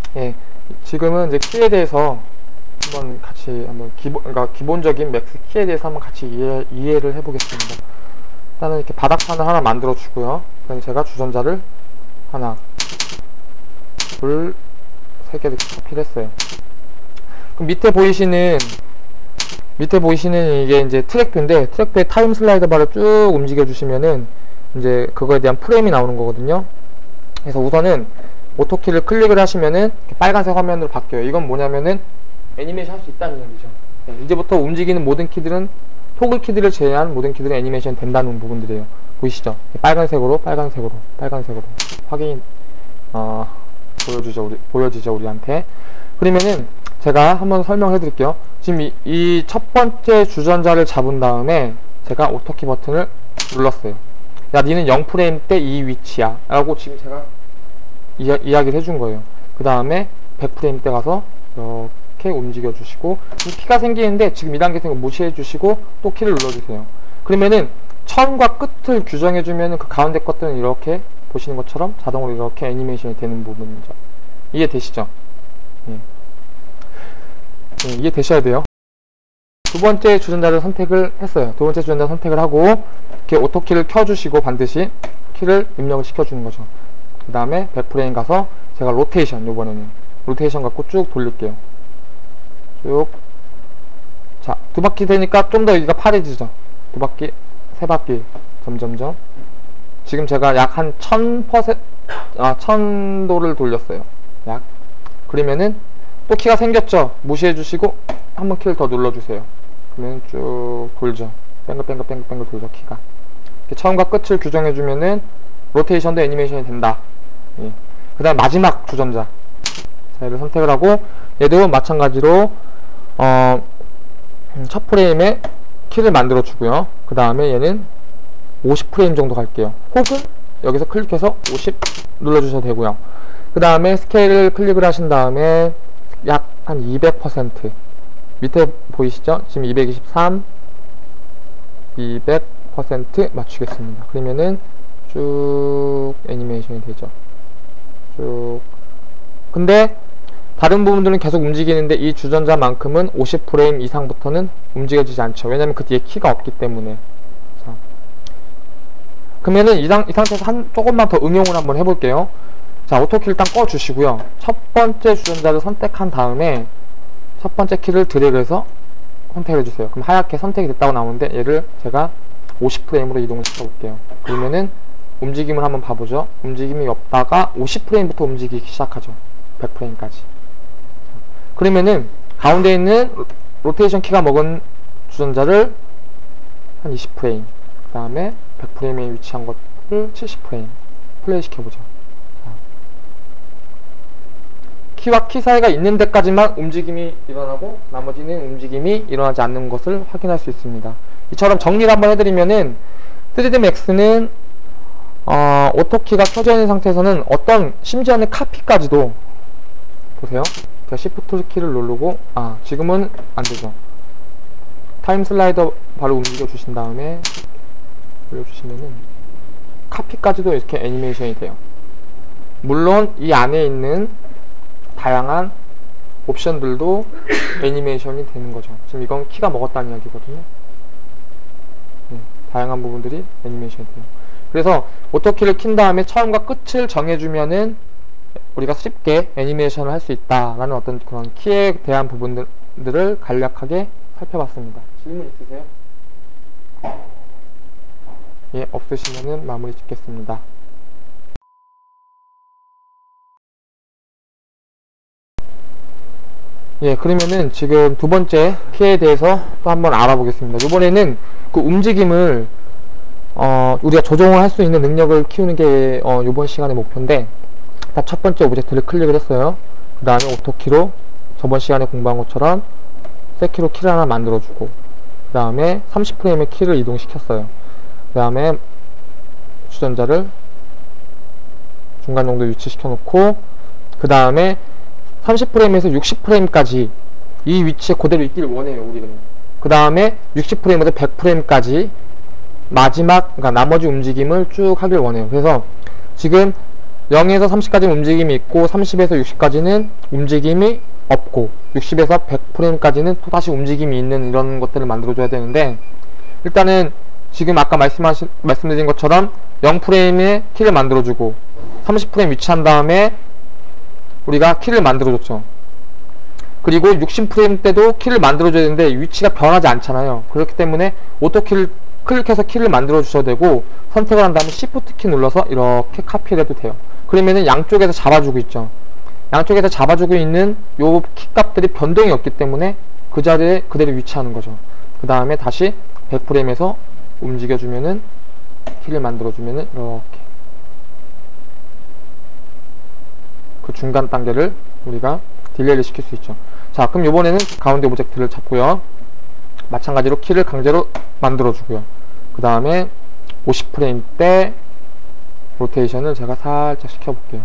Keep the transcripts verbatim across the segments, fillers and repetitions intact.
예, 지금은 이제 키에 대해서 한번 같이 한번 기본, 그러니까 기본적인 맥스 키에 대해서 한번 같이 이해, 이해를 해보겠습니다. 일단은 이렇게 바닥판을 하나 만들어 주고요. 그다음에 제가 주전자를 하나, 둘, 세 개를 커피를 했어요. 그럼 밑에 보이시는 밑에 보이시는 이게 이제 트랙뷰인데, 트랙뷰의 타임 슬라이더 바를 쭉 움직여 주시면은 이제 그거에 대한 프레임이 나오는 거거든요. 그래서 우선은 오토키를 클릭을 하시면은 빨간색 화면으로 바뀌어요. 이건 뭐냐면은 애니메이션 할 수 있다는 얘기죠. 네, 이제부터 움직이는 모든 키들은, 토글 키들을 제외한 모든 키들은 애니메이션 된다는 부분들이에요. 보이시죠? 빨간색으로, 빨간색으로, 빨간색으로 확인, 어, 보여주죠, 우리, 보여지죠, 우리한테. 그러면은 제가 한번 설명해 드릴게요. 지금 이, 이 첫 번째 주전자를 잡은 다음에 제가 오토키 버튼을 눌렀어요. 야, 니는 영 프레임 때 이 위치야 라고 지금 제가 이야, 이야기를 해준 거예요. 그 다음에 백 프레임 때 가서 이렇게 움직여 주시고, 키가 생기는데 지금 이 단계 생각 무시해 주시고 또 키를 눌러주세요. 그러면은 처음과 끝을 규정해 주면은 그 가운데 것들은 이렇게 보시는 것처럼 자동으로 이렇게 애니메이션이 되는 부분이죠. 이해되시죠? 예. 예, 이해되셔야 돼요. 두 번째 주전자를 선택을 했어요. 두 번째 주전자 선택을 하고 이렇게 오토키를 켜주시고 반드시 키를 입력을 시켜주는 거죠. 그 다음에 백 프레임 가서 제가 로테이션, 요번에는 로테이션 갖고 쭉 돌릴게요. 쭉. 자, 두 바퀴 되니까 좀 더 여기가 파래지죠. 두 바퀴, 세 바퀴, 점점점. 지금 제가 약 한 천 퍼센트, 아, 천 도를 돌렸어요. 약. 그러면은 또 키가 생겼죠. 무시해 주시고 한번 키를 더 눌러주세요. 그러면 쭉 돌죠. 뱅글뱅글 뱅글뱅글 돌죠, 키가. 이렇게 처음과 끝을 규정해 주면은 로테이션도 애니메이션이 된다. 예. 그 다음 마지막 주전자, 자, 얘를 선택을 하고 얘도 마찬가지로 어, 첫 프레임에 키를 만들어 주고요. 그 다음에 얘는 오십 프레임 정도 갈게요. 혹은 여기서 클릭해서 오십 눌러주셔도 되고요. 그 다음에 스케일을 클릭을 하신 다음에 약 한 이백 퍼센트, 밑에 보이시죠? 지금 이백이십삼, 이백 퍼센트 맞추겠습니다. 그러면은 쭉 애니메이션이 되죠. 쭉. 근데 다른 부분들은 계속 움직이는데 이 주전자만큼은 오십 프레임 이상부터는 움직여지지 않죠. 왜냐면 그 뒤에 키가 없기 때문에. 자. 그러면은 이, 상, 이 상태에서 한 조금만 더 응용을 한번 해볼게요. 자, 오토키 일단 꺼주시고요. 첫 번째 주전자를 선택한 다음에 첫 번째 키를 드래그해서 선택을 해주세요. 그럼 하얗게 선택이 됐다고 나오는데 얘를 제가 오십 프레임으로 이동을 시켜볼게요. 그러면은 움직임을 한번 봐보죠. 움직임이 없다가 오십 프레임부터 움직이기 시작하죠. 백 프레임까지. 그러면은 가운데 있는 로테이션 키가 먹은 주전자를 한 이십 프레임, 그 다음에 백 프레임에 위치한 것을 칠십 프레임 플레이 시켜보죠. 키와 키 사이가 있는 데까지만 움직임이 일어나고 나머지는 움직임이 일어나지 않는 것을 확인할 수 있습니다. 이처럼 정리를 한번 해드리면은 쓰리디 맥스는 어, 오토키가 켜져 있는 상태에서는 어떤 심지어는 카피까지도 보세요. 제가 시프트 키를 누르고, 아, 지금은 안되죠. 타임 슬라이더 바로 움직여 주신 다음에 올려주시면은 카피까지도 이렇게 애니메이션이 돼요. 물론 이 안에 있는 다양한 옵션들도 애니메이션이 되는 거죠. 지금 이건 키가 먹었다는 이야기거든요. 네, 다양한 부분들이 애니메이션이 돼요. 그래서 오토키를 킨 다음에 처음과 끝을 정해주면은 우리가 쉽게 애니메이션을 할 수 있다라는 어떤 그런 키에 대한 부분들을 간략하게 살펴봤습니다. 질문 있으세요? 예, 없으시면은 마무리 짓겠습니다. 예, 그러면은 지금 두 번째 키에 대해서 또 한번 알아보겠습니다. 이번에는 그 움직임을 어, 우리가 조정을 할 수 있는 능력을 키우는 게 어, 이번 시간의 목표인데, 딱 첫 번째 오브젝트를 클릭을 했어요. 그 다음에 오토키로 저번 시간에 공부한 것처럼 세키로 키를 하나 만들어주고, 그 다음에 삼십 프레임의 키를 이동시켰어요. 그 다음에 주전자를 중간 정도 위치시켜 놓고, 그 다음에 삼십 프레임에서 육십 프레임까지 이 위치에 그대로 있기를 원해요, 우리는. 그 다음에 육십 프레임에서 백 프레임까지 마지막, 그러니까 나머지 움직임을 쭉 하길 원해요. 그래서 지금 영에서 삼십까지는 움직임이 있고 삼십에서 육십까지는 움직임이 없고 육십에서 백 프레임까지는 또다시 움직임이 있는 이런 것들을 만들어줘야 되는데, 일단은 지금 아까 말씀하신, 말씀드린 것처럼 영 프레임에 키를 만들어주고 삼십 프레임 위치한 다음에 우리가 키를 만들어줬죠. 그리고 육십 프레임 때도 키를 만들어줘야 되는데 위치가 변하지 않잖아요. 그렇기 때문에 오토키를 클릭해서 키를 만들어 주셔도 되고, 선택을 한 다음에 시프트 키 눌러서 이렇게 카피를 해도 돼요. 그러면은 양쪽에서 잡아주고 있죠. 양쪽에서 잡아주고 있는 요 키 값들이 변동이 없기 때문에 그 자리에 그대로 위치하는 거죠. 그 다음에 다시 백 프레임에서 움직여주면은 키를 만들어주면은 이렇게 그 중간 단계를 우리가 딜레이를 시킬 수 있죠. 자, 그럼 요번에는 가운데 오브젝트를 잡고요. 마찬가지로 키를 강제로 만들어주고요. 그 다음에 오십 프레임 때 로테이션을 제가 살짝 시켜볼게요.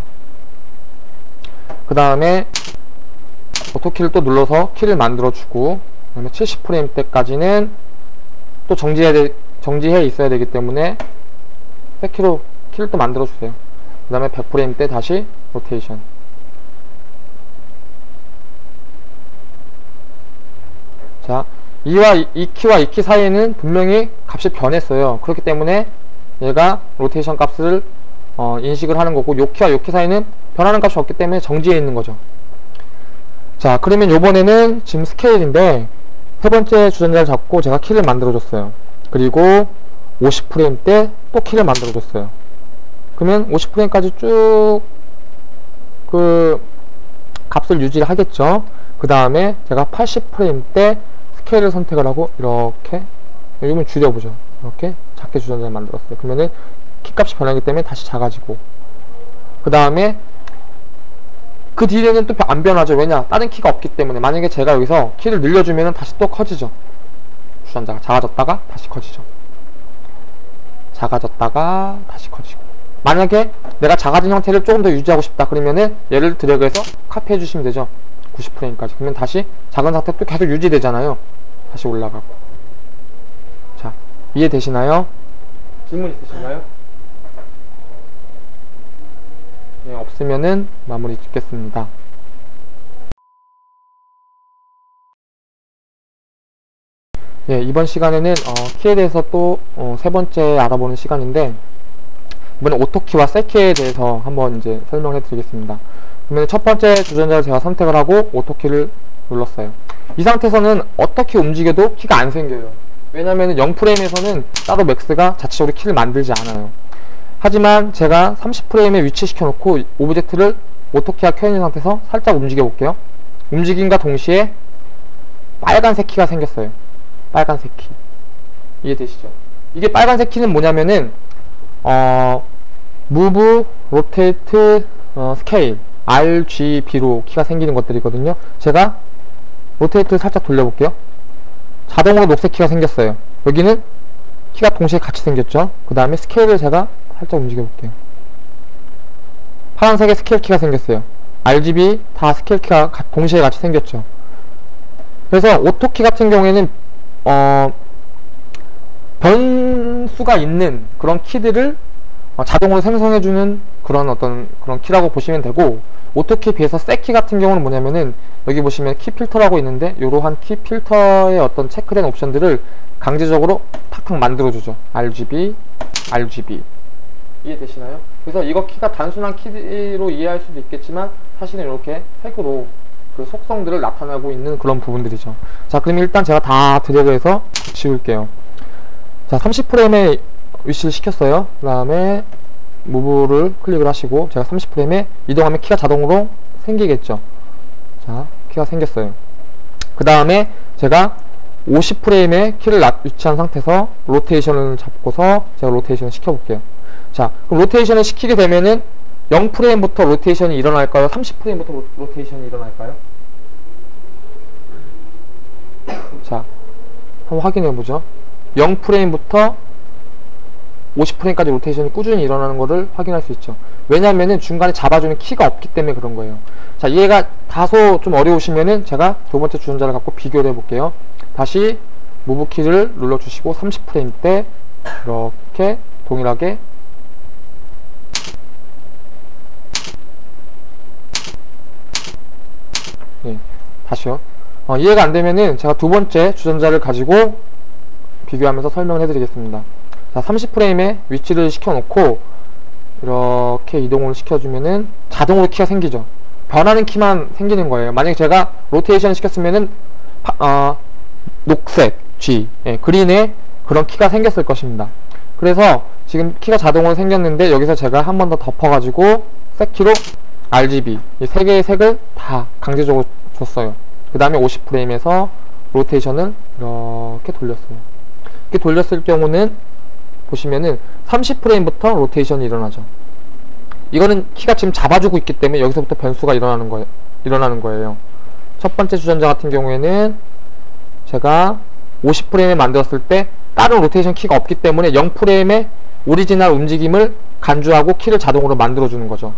그 다음에 오토키를 또 눌러서 키를 만들어주고, 그 다음에 칠십 프레임 때까지는 또 정지해야 돼, 정지해 있어야 되기 때문에 백키로 키를 또 만들어주세요. 그 다음에 백 프레임 때 다시 로테이션. 자, 이와 이 키와 이 키 사이에는 분명히 값이 변했어요. 그렇기 때문에 얘가 로테이션 값을 어, 인식을 하는 거고, 요 키와 요 키 사이는 변하는 값이 없기 때문에 정지해 있는 거죠. 자, 그러면 요번에는 지금 스케일인데 세 번째 주전자를 잡고 제가 키를 만들어 줬어요. 그리고 오십 프레임 때 또 키를 만들어 줬어요. 그러면 오십 프레임까지 쭉 그 값을 유지를 하겠죠. 그 다음에 제가 팔십 프레임 때 스케일을 선택을 하고 이렇게, 이거는 줄여보죠. 이렇게 작게 주전자를 만들었어요. 그러면은 키값이 변하기 때문에 다시 작아지고, 그 다음에 그 뒤에는 또 안 변하죠. 왜냐? 다른 키가 없기 때문에. 만약에 제가 여기서 키를 늘려주면 다시 또 커지죠. 주전자가 작아졌다가 다시 커지죠. 작아졌다가 다시 커지고. 만약에 내가 작아진 형태를 조금 더 유지하고 싶다 그러면은 얘를 드래그해서 카피해 주시면 되죠. 구십 프레임까지. 그러면 다시 작은 상태 또 계속 유지되잖아요. 다시 올라가고. 자, 이해되시나요? 질문 있으신가요? 네, 없으면은 마무리 짓겠습니다. 예, 이번 시간에는 어, 키에 대해서 또 세 번째 알아보는 시간인데, 이번에 오토키와 셀키에 대해서 한번 이제 설명해 드리겠습니다. 그러면 첫 번째 주전자를 제가 선택을 하고 오토키를 눌렀어요. 이 상태에서는 어떻게 움직여도 키가 안 생겨요. 왜냐면 영 프레임에서는 따로 맥스가 자체적으로 키를 만들지 않아요. 하지만 제가 삼십 프레임에 위치시켜 놓고 오브젝트를 오토키가 켜있는 상태에서 살짝 움직여 볼게요. 움직임과 동시에 빨간색 키가 생겼어요. 빨간색 키. 이해되시죠? 이게 빨간색 키는 뭐냐면은 어 Move, Rotate, 어, Scale 알지비로 키가 생기는 것들이거든요. 제가 로테이트를 살짝 돌려볼게요. 자동으로 녹색 키가 생겼어요. 여기는 키가 동시에 같이 생겼죠. 그 다음에 스케일을 제가 살짝 움직여볼게요. 파란색의 스케일 키가 생겼어요. 알지비 다 스케일 키가 동시에 같이 생겼죠. 그래서 오토키 같은 경우에는 어, 변수가 있는 그런 키들을 어, 자동으로 생성해주는 그런 어떤 그런 키라고 보시면 되고, 오토키에 비해서 셋키 같은 경우는 뭐냐면은 여기 보시면 키 필터라고 있는데 이러한 키 필터의 어떤 체크된 옵션들을 강제적으로 탁탁 만들어주죠. 알지비, 알지비. 이해되시나요? 그래서 이거 키가 단순한 키로 이해할 수도 있겠지만 사실은 이렇게 색으로 그 속성들을 나타내고 있는 그런 부분들이죠. 자, 그럼 일단 제가 다 드래그해서 지울게요. 자, 삼십 프레임에 위치를 시켰어요. 그 다음에 무브를 클릭을 하시고 제가 삼십 프레임에 이동하면 키가 자동으로 생기겠죠. 자, 키가 생겼어요. 그 다음에 제가 오십 프레임에 키를 위치한 상태에서 로테이션을 잡고서 제가 로테이션을 시켜볼게요. 자, 그럼 로테이션을 시키게 되면은 영 프레임부터 로테이션이 일어날까요? 삼십 프레임부터 로, 로테이션이 일어날까요? 자, 한번 확인해보죠. 영 프레임부터 오십 프레임까지 로테이션이 꾸준히 일어나는 것을 확인할 수 있죠. 왜냐하면은 중간에 잡아주는 키가 없기 때문에 그런 거예요. 자, 이해가 다소 좀 어려우시면은 제가 두 번째 주전자를 갖고 비교를 해볼게요. 다시 무브 키를 눌러주시고 삼십 프레임 때 이렇게 동일하게 다시요. 어, 이해가 안 되면은 제가 두 번째 주전자를 가지고 비교하면서 설명을 해드리겠습니다. 자, 삼십 프레임에 위치를 시켜놓고 이렇게 이동을 시켜주면은 자동으로 키가 생기죠. 변하는 키만 생기는 거예요. 만약에 제가 로테이션 시켰으면은 파, 어, 녹색, G, 예, 그린에 그런 키가 생겼을 것입니다. 그래서 지금 키가 자동으로 생겼는데 여기서 제가 한 번 더 덮어가지고 색 키로 알지비 이 세 개의 색을 다 강제적으로 줬어요. 그 다음에 오십 프레임에서 로테이션을 이렇게 돌렸어요. 이렇게 돌렸을 경우는 보시면은 삼십 프레임부터 로테이션이 일어나죠. 이거는 키가 지금 잡아주고 있기 때문에 여기서부터 변수가 일어나는 거예요. 일어나는 거예요. 첫 번째 주전자 같은 경우에는 제가 오십 프레임에 만들었을 때 다른 로테이션 키가 없기 때문에 영 프레임의 오리지널 움직임을 간주하고 키를 자동으로 만들어주는 거죠.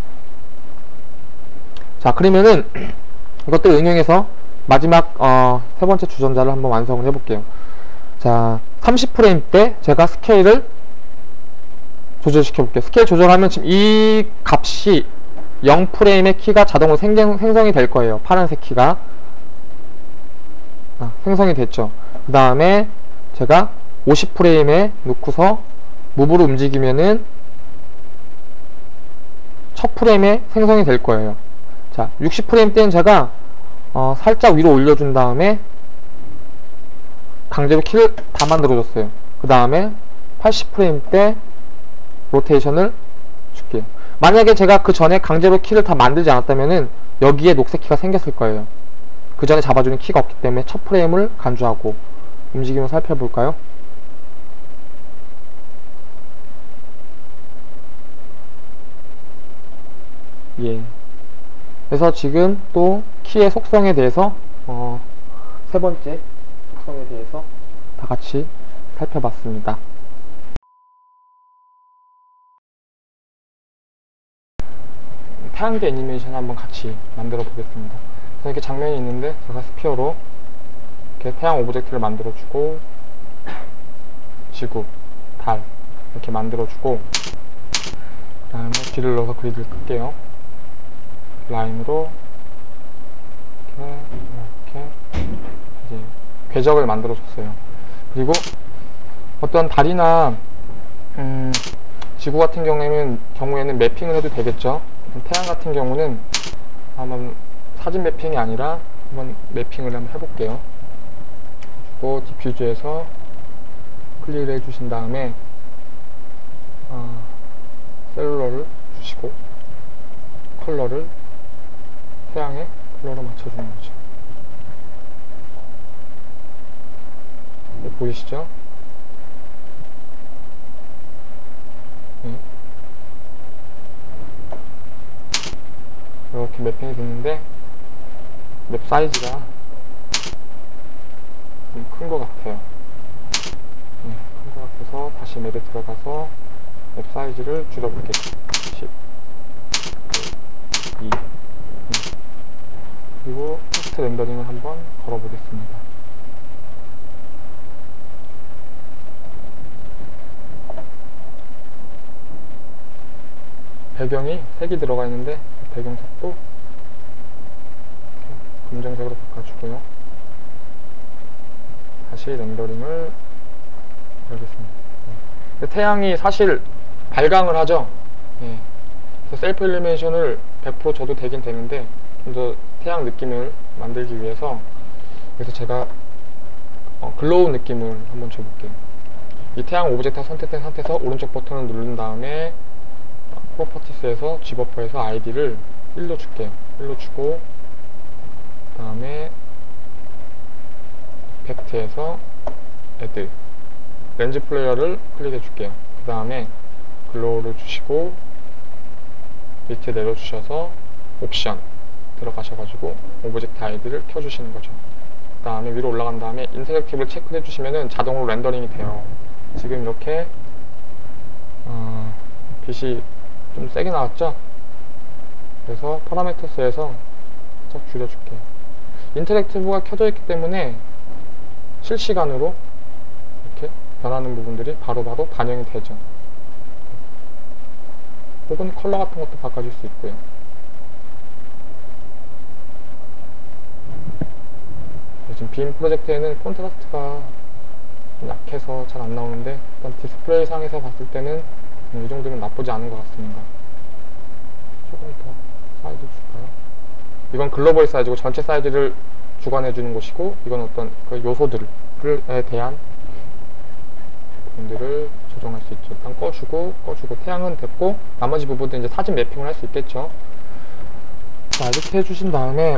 자, 그러면은 이것들 응용해서 마지막 어, 세 번째 주전자를 한번 완성을 해볼게요. 자, 삼십 프레임 때 제가 스케일을 조절시켜 볼게요. 스케일 조절하면 지금 이 값이 영 프레임의 키가 자동으로 생성, 생성이 될 거예요. 파란색 키가 아, 생성이 됐죠. 그 다음에 제가 오십 프레임에 놓고서 무브로 움직이면은 첫 프레임에 생성이 될 거예요. 자, 육십 프레임 때는 제가 어, 살짝 위로 올려준 다음에 강제로 키를 다 만들어줬어요. 그 다음에 팔십 프레임 때 로테이션을 줄게요. 만약에 제가 그 전에 강제로 키를 다 만들지 않았다면은 여기에 녹색 키가 생겼을 거예요. 그 전에 잡아주는 키가 없기 때문에 첫 프레임을 간주하고 움직임을 살펴볼까요? 예. 그래서 지금 또 키의 속성에 대해서 어, 세 번째 속성에 대해서 다 같이 살펴봤습니다. 태양계 애니메이션 한번 같이 만들어 보겠습니다. 이렇게 장면이 있는데 제가 스피어로 이렇게 태양 오브젝트를 만들어 주고 지구, 달 이렇게 만들어 주고 그 다음에 길을 넣어서 그리드를 끌게요. 라인으로 이렇게 이렇게 이제 궤적을 만들어 줬어요. 그리고 어떤 달이나 음, 지구 같은 경우에는 경우에는 매핑을 해도 되겠죠. 태양 같은 경우는 한번 사진 매핑이 아니라 한번 매핑을 한번 해볼게요. 그리고 디퓨즈에서 클릭을 해주신 다음에 어, 셀룰러를 주시고 컬러를 태양의 컬러로 맞춰주는 거죠. 네, 보이시죠? 네. 이렇게 매핑이 됐는데 맵 사이즈가 좀 큰 것 같아요. 네, 큰 것 같아서 다시 맵에 들어가서 맵 사이즈를 줄여볼게요. 십, 이, 그리고 테스트 렌더링을 한번 걸어보겠습니다. 배경이 색이 들어가 있는데 배경색도 검정색으로 바꿔주고요. 다시 렌더링을 열겠습니다. 네. 태양이 사실 발광을 하죠. 네. 셀프 일루미네이션을 백 퍼센트 줘도 되긴 되는데 좀 더 태양 느낌을 만들기 위해서 그래서 제가 어, 글로우 느낌을 한번 줘볼게요. 이 태양 오브젝트가 선택된 상태에서 오른쪽 버튼을 누른 다음에 프로퍼티스에서 G버퍼에서 아이디를 일로 줄게요. 일로 주고 그 다음에 이펙트에서 애드 렌즈 플레이어를 클릭해 줄게요. 그 다음에 글로우를 주시고 밑에 내려주셔서 옵션 들어가셔가지고 오브젝트 아이디를 켜주시는 거죠. 그 다음에 위로 올라간 다음에 인터랙티브를 체크해 주시면은 자동으로 렌더링이 돼요. 지금 이렇게 어, 빛이 좀 세게 나왔죠? 그래서 파라메터스에서 살짝 줄여줄게요. 인터랙티브가 켜져 있기 때문에 실시간으로 이렇게 변하는 부분들이 바로바로 바로 반영이 되죠. 혹은 컬러 같은 것도 바꿔줄 수 있고요. 빔 프로젝트에는 콘트라스트가 약해서 잘 안 나오는데 일단 디스플레이 상에서 봤을 때는 이 정도면 나쁘지 않은 것 같습니다. 조금 더 사이즈 줄까요? 이건 글로벌 사이즈고 전체 사이즈를 주관해 주는 곳이고, 이건 어떤 그 요소들에 대한 부분들을 조정할 수 있죠. 일단 꺼주고 꺼주고 태양은 됐고, 나머지 부분도 이제 사진 매핑을 할 수 있겠죠. 자, 이렇게 해주신 다음에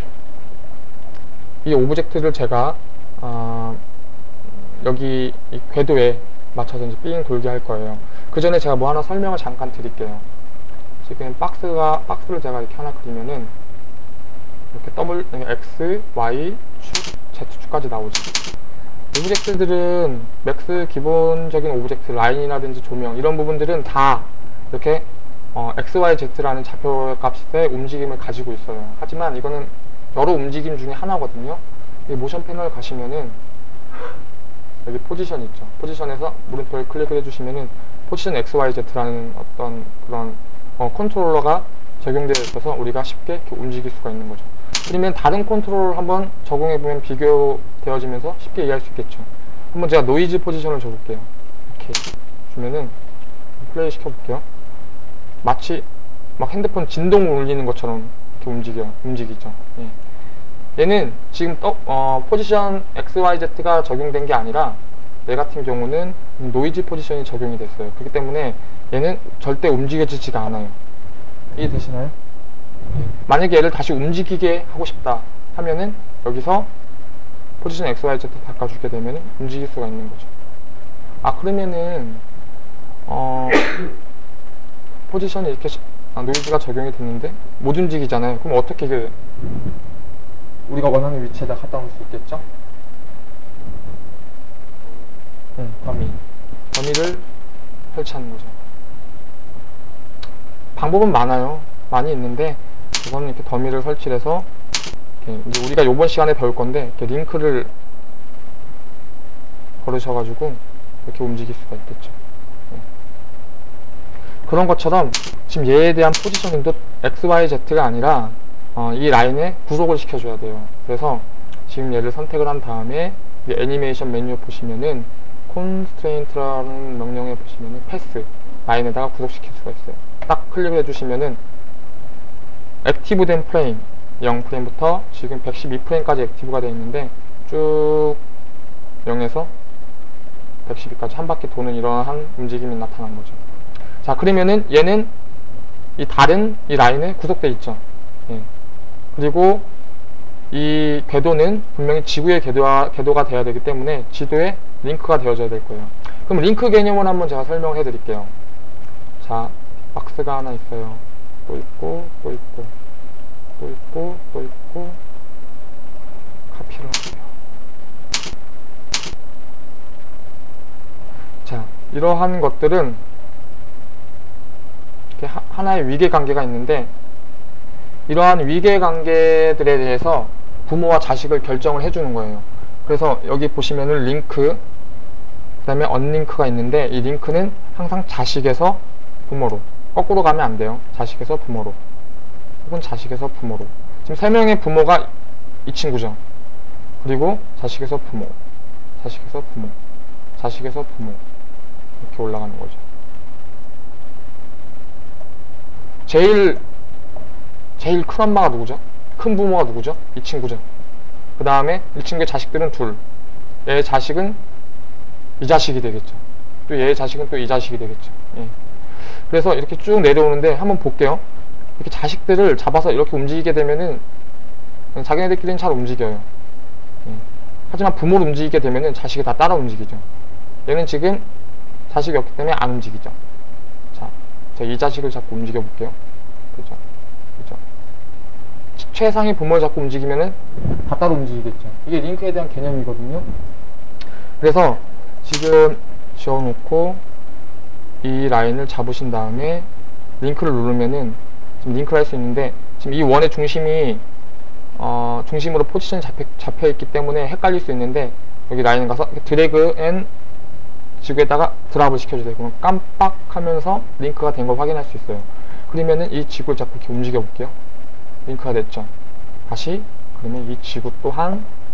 이 오브젝트를 제가 어, 여기 이 궤도에 맞춰서 이제 삥 돌게 할 거예요. 그 전에 제가 뭐 하나 설명을 잠깐 드릴게요. 지금 박스가 박스를 제가 이렇게 하나 그리면은 이렇게 더블 X, Y, 축, Z축까지 나오죠. 오브젝트들은 맥스 기본적인 오브젝트 라인이라든지 조명 이런 부분들은 다 이렇게 어, 엑스, 와이, 제트라는 좌표값의 움직임을 가지고 있어요. 하지만 이거는 여러 움직임 중에 하나거든요. 이 모션 패널 가시면은 여기 포지션 있죠. 포지션에서 물음표를 클릭을 해주시면은 포지션 엑스, 와이, 제트라는 어떤 그런 어, 컨트롤러가 적용되어 있어서 우리가 쉽게 이렇게 움직일 수가 있는 거죠. 그러면 다른 컨트롤을 한번 적용해보면 비교되어지면서 쉽게 이해할 수 있겠죠. 한번 제가 노이즈 포지션을 줘볼게요. 이렇게 주면은 플레이 시켜볼게요. 마치 막 핸드폰 진동을 울리는 것처럼 이렇게 움직여, 움직이죠. 예. 얘는 지금 떠, 어, 포지션 엑스, 와이, 제트가 적용된 게 아니라 얘 같은 경우는 노이즈 포지션이 적용이 됐어요. 그렇기 때문에 얘는 절대 움직여지지가 않아요. 이해되시나요? 예. 만약에 얘를 다시 움직이게 하고 싶다 하면은 여기서 포지션 엑스, 와이, 제트 바꿔주게 되면 움직일 수가 있는 거죠. 아, 그러면은 어 포지션이 이렇게 아, 노이즈가 적용이 됐는데 못 움직이잖아요. 그럼 어떻게 그 우리가 원하는 위치에다 갖다 놓을 수 있겠죠? 응, 더미. 더미를 설치하는 거죠. 방법은 많아요. 많이 있는데 이거는 이렇게 더미를 설치를 해서 이렇게 이제 우리가 요번 시간에 배울 건데 이렇게 링크를 걸으셔가지고 이렇게 움직일 수가 있겠죠. 네. 그런 것처럼 지금 얘에 대한 포지셔닝도 엑스, 와이, 제트가 아니라 어, 이 라인에 구속을 시켜줘야 돼요. 그래서 지금 얘를 선택을 한 다음에 애니메이션 메뉴에 보시면은 constraint라는 명령에 보시면은 패스 라인에다가 구속시킬 수가 있어요. 딱 클릭을 해주시면은 액티브 된 프레임 영 프레임부터 지금 백십이 프레임까지 액티브가 되어 있는데 쭉 영에서 백십이까지 한 바퀴 도는 이러한 움직임이 나타난 거죠. 자, 그러면은 얘는 이 다른 이 라인에 구속되어 있죠. 예. 그리고 이 궤도는 분명히 지구의 궤도가, 궤도가 되어야 되기 때문에 지도에 링크가 되어져야 될 거예요. 그럼 링크 개념을 한번 제가 설명을 해 드릴게요. 자, 박스가 하나 있어요. 또 있고 또 있고 또 있고 또 있고 카피를 할게요. 자, 이러한 것들은 이렇게 하, 하나의 위계관계가 있는데 이러한 위계관계들에 대해서 부모와 자식을 결정을 해주는 거예요. 그래서 여기 보시면은 링크 그 다음에 언링크가 있는데 이 링크는 항상 자식에서 부모로, 거꾸로 가면 안 돼요. 자식에서 부모로 혹은 자식에서 부모로. 지금 세 명의 부모가 이 친구죠. 그리고 자식에서 부모, 자식에서 부모, 자식에서 부모 이렇게 올라가는 거죠. 제일 제일 큰 엄마가 누구죠? 큰 부모가 누구죠? 이 친구죠. 그 다음에 이 친구의 자식들은 둘. 얘의 자식은 이 자식이 되겠죠. 또 얘의 자식은 또 이 자식이 되겠죠. 예. 그래서 이렇게 쭉 내려오는데 한번 볼게요. 이렇게 자식들을 잡아서 이렇게 움직이게 되면은 자기네들끼리는 잘 움직여요. 예. 하지만 부모를 움직이게 되면은 자식이 다 따라 움직이죠. 얘는 지금 자식이 없기 때문에 안 움직이죠. 자, 제가 이 자식을 자꾸 움직여 볼게요. 그죠? 그죠? 최상의 부모를 자꾸 움직이면은 다 따로 움직이겠죠. 이게 링크에 대한 개념이거든요. 그래서 지금 지워놓고 이 라인을 잡으신 다음에 링크를 누르면은 지금 링크를 할 수 있는데 지금 이 원의 중심이 어, 중심으로 포지션이 잡혀, 잡혀 있기 때문에 헷갈릴 수 있는데 여기 라인에 가서 드래그 앤 지구에다가 드랍을 시켜주세요. 그러면 깜빡하면서 링크가 된 걸 확인할 수 있어요. 그러면은 이 지구를 자꾸 이렇게 움직여 볼게요. 링크가 됐죠. 다시 그러면 이 지구 또한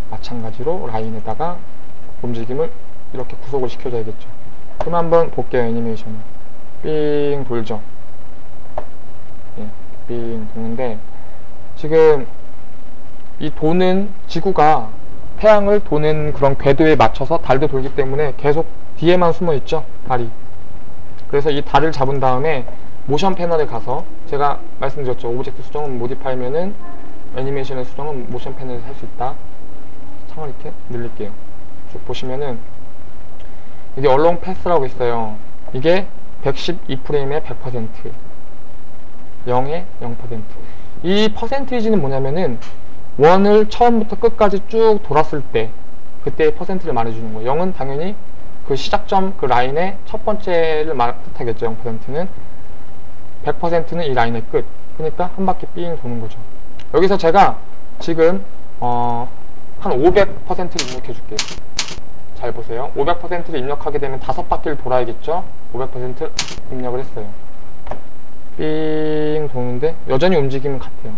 마찬가지로 라인에다가 움직임을 이렇게 구속을 시켜줘야겠죠. 그럼 한번 볼게요. 애니메이션을 삥 돌죠. 예, 삥 도는데 지금 이 도는 지구가 태양을 도는 그런 궤도에 맞춰서 달도 돌기 때문에 계속 뒤에만 숨어 있죠, 달이. 그래서 이 달을 잡은 다음에 모션 패널에 가서 제가 말씀드렸죠. 오브젝트 수정은 모디파이면은 애니메이션의 수정은 모션 패널에서 할 수 있다. 창을 이렇게 늘릴게요. 쭉 보시면은 이게 얼롱 패스라고 있어요. 이게 백십이 프레임의 백 퍼센트, 영의 영 퍼센트. 이 퍼센테이지는 뭐냐면은 원을 처음부터 끝까지 쭉 돌았을 때 그때의 퍼센트를 말해주는 거예요. 영은 당연히 그 시작점 그 라인의 첫 번째를 뜻하겠죠. 영 퍼센트는 백 퍼센트는 이 라인의 끝. 그러니까 한 바퀴 삥 도는 거죠. 여기서 제가 지금 어, 한 오백 퍼센트를 입력해 줄게요. 잘 보세요. 오백 퍼센트를 입력하게 되면 다섯 바퀴를 돌아야겠죠. 오백 퍼센트 입력을 했어요. 삥 도는데 여전히 움직임은 같아요.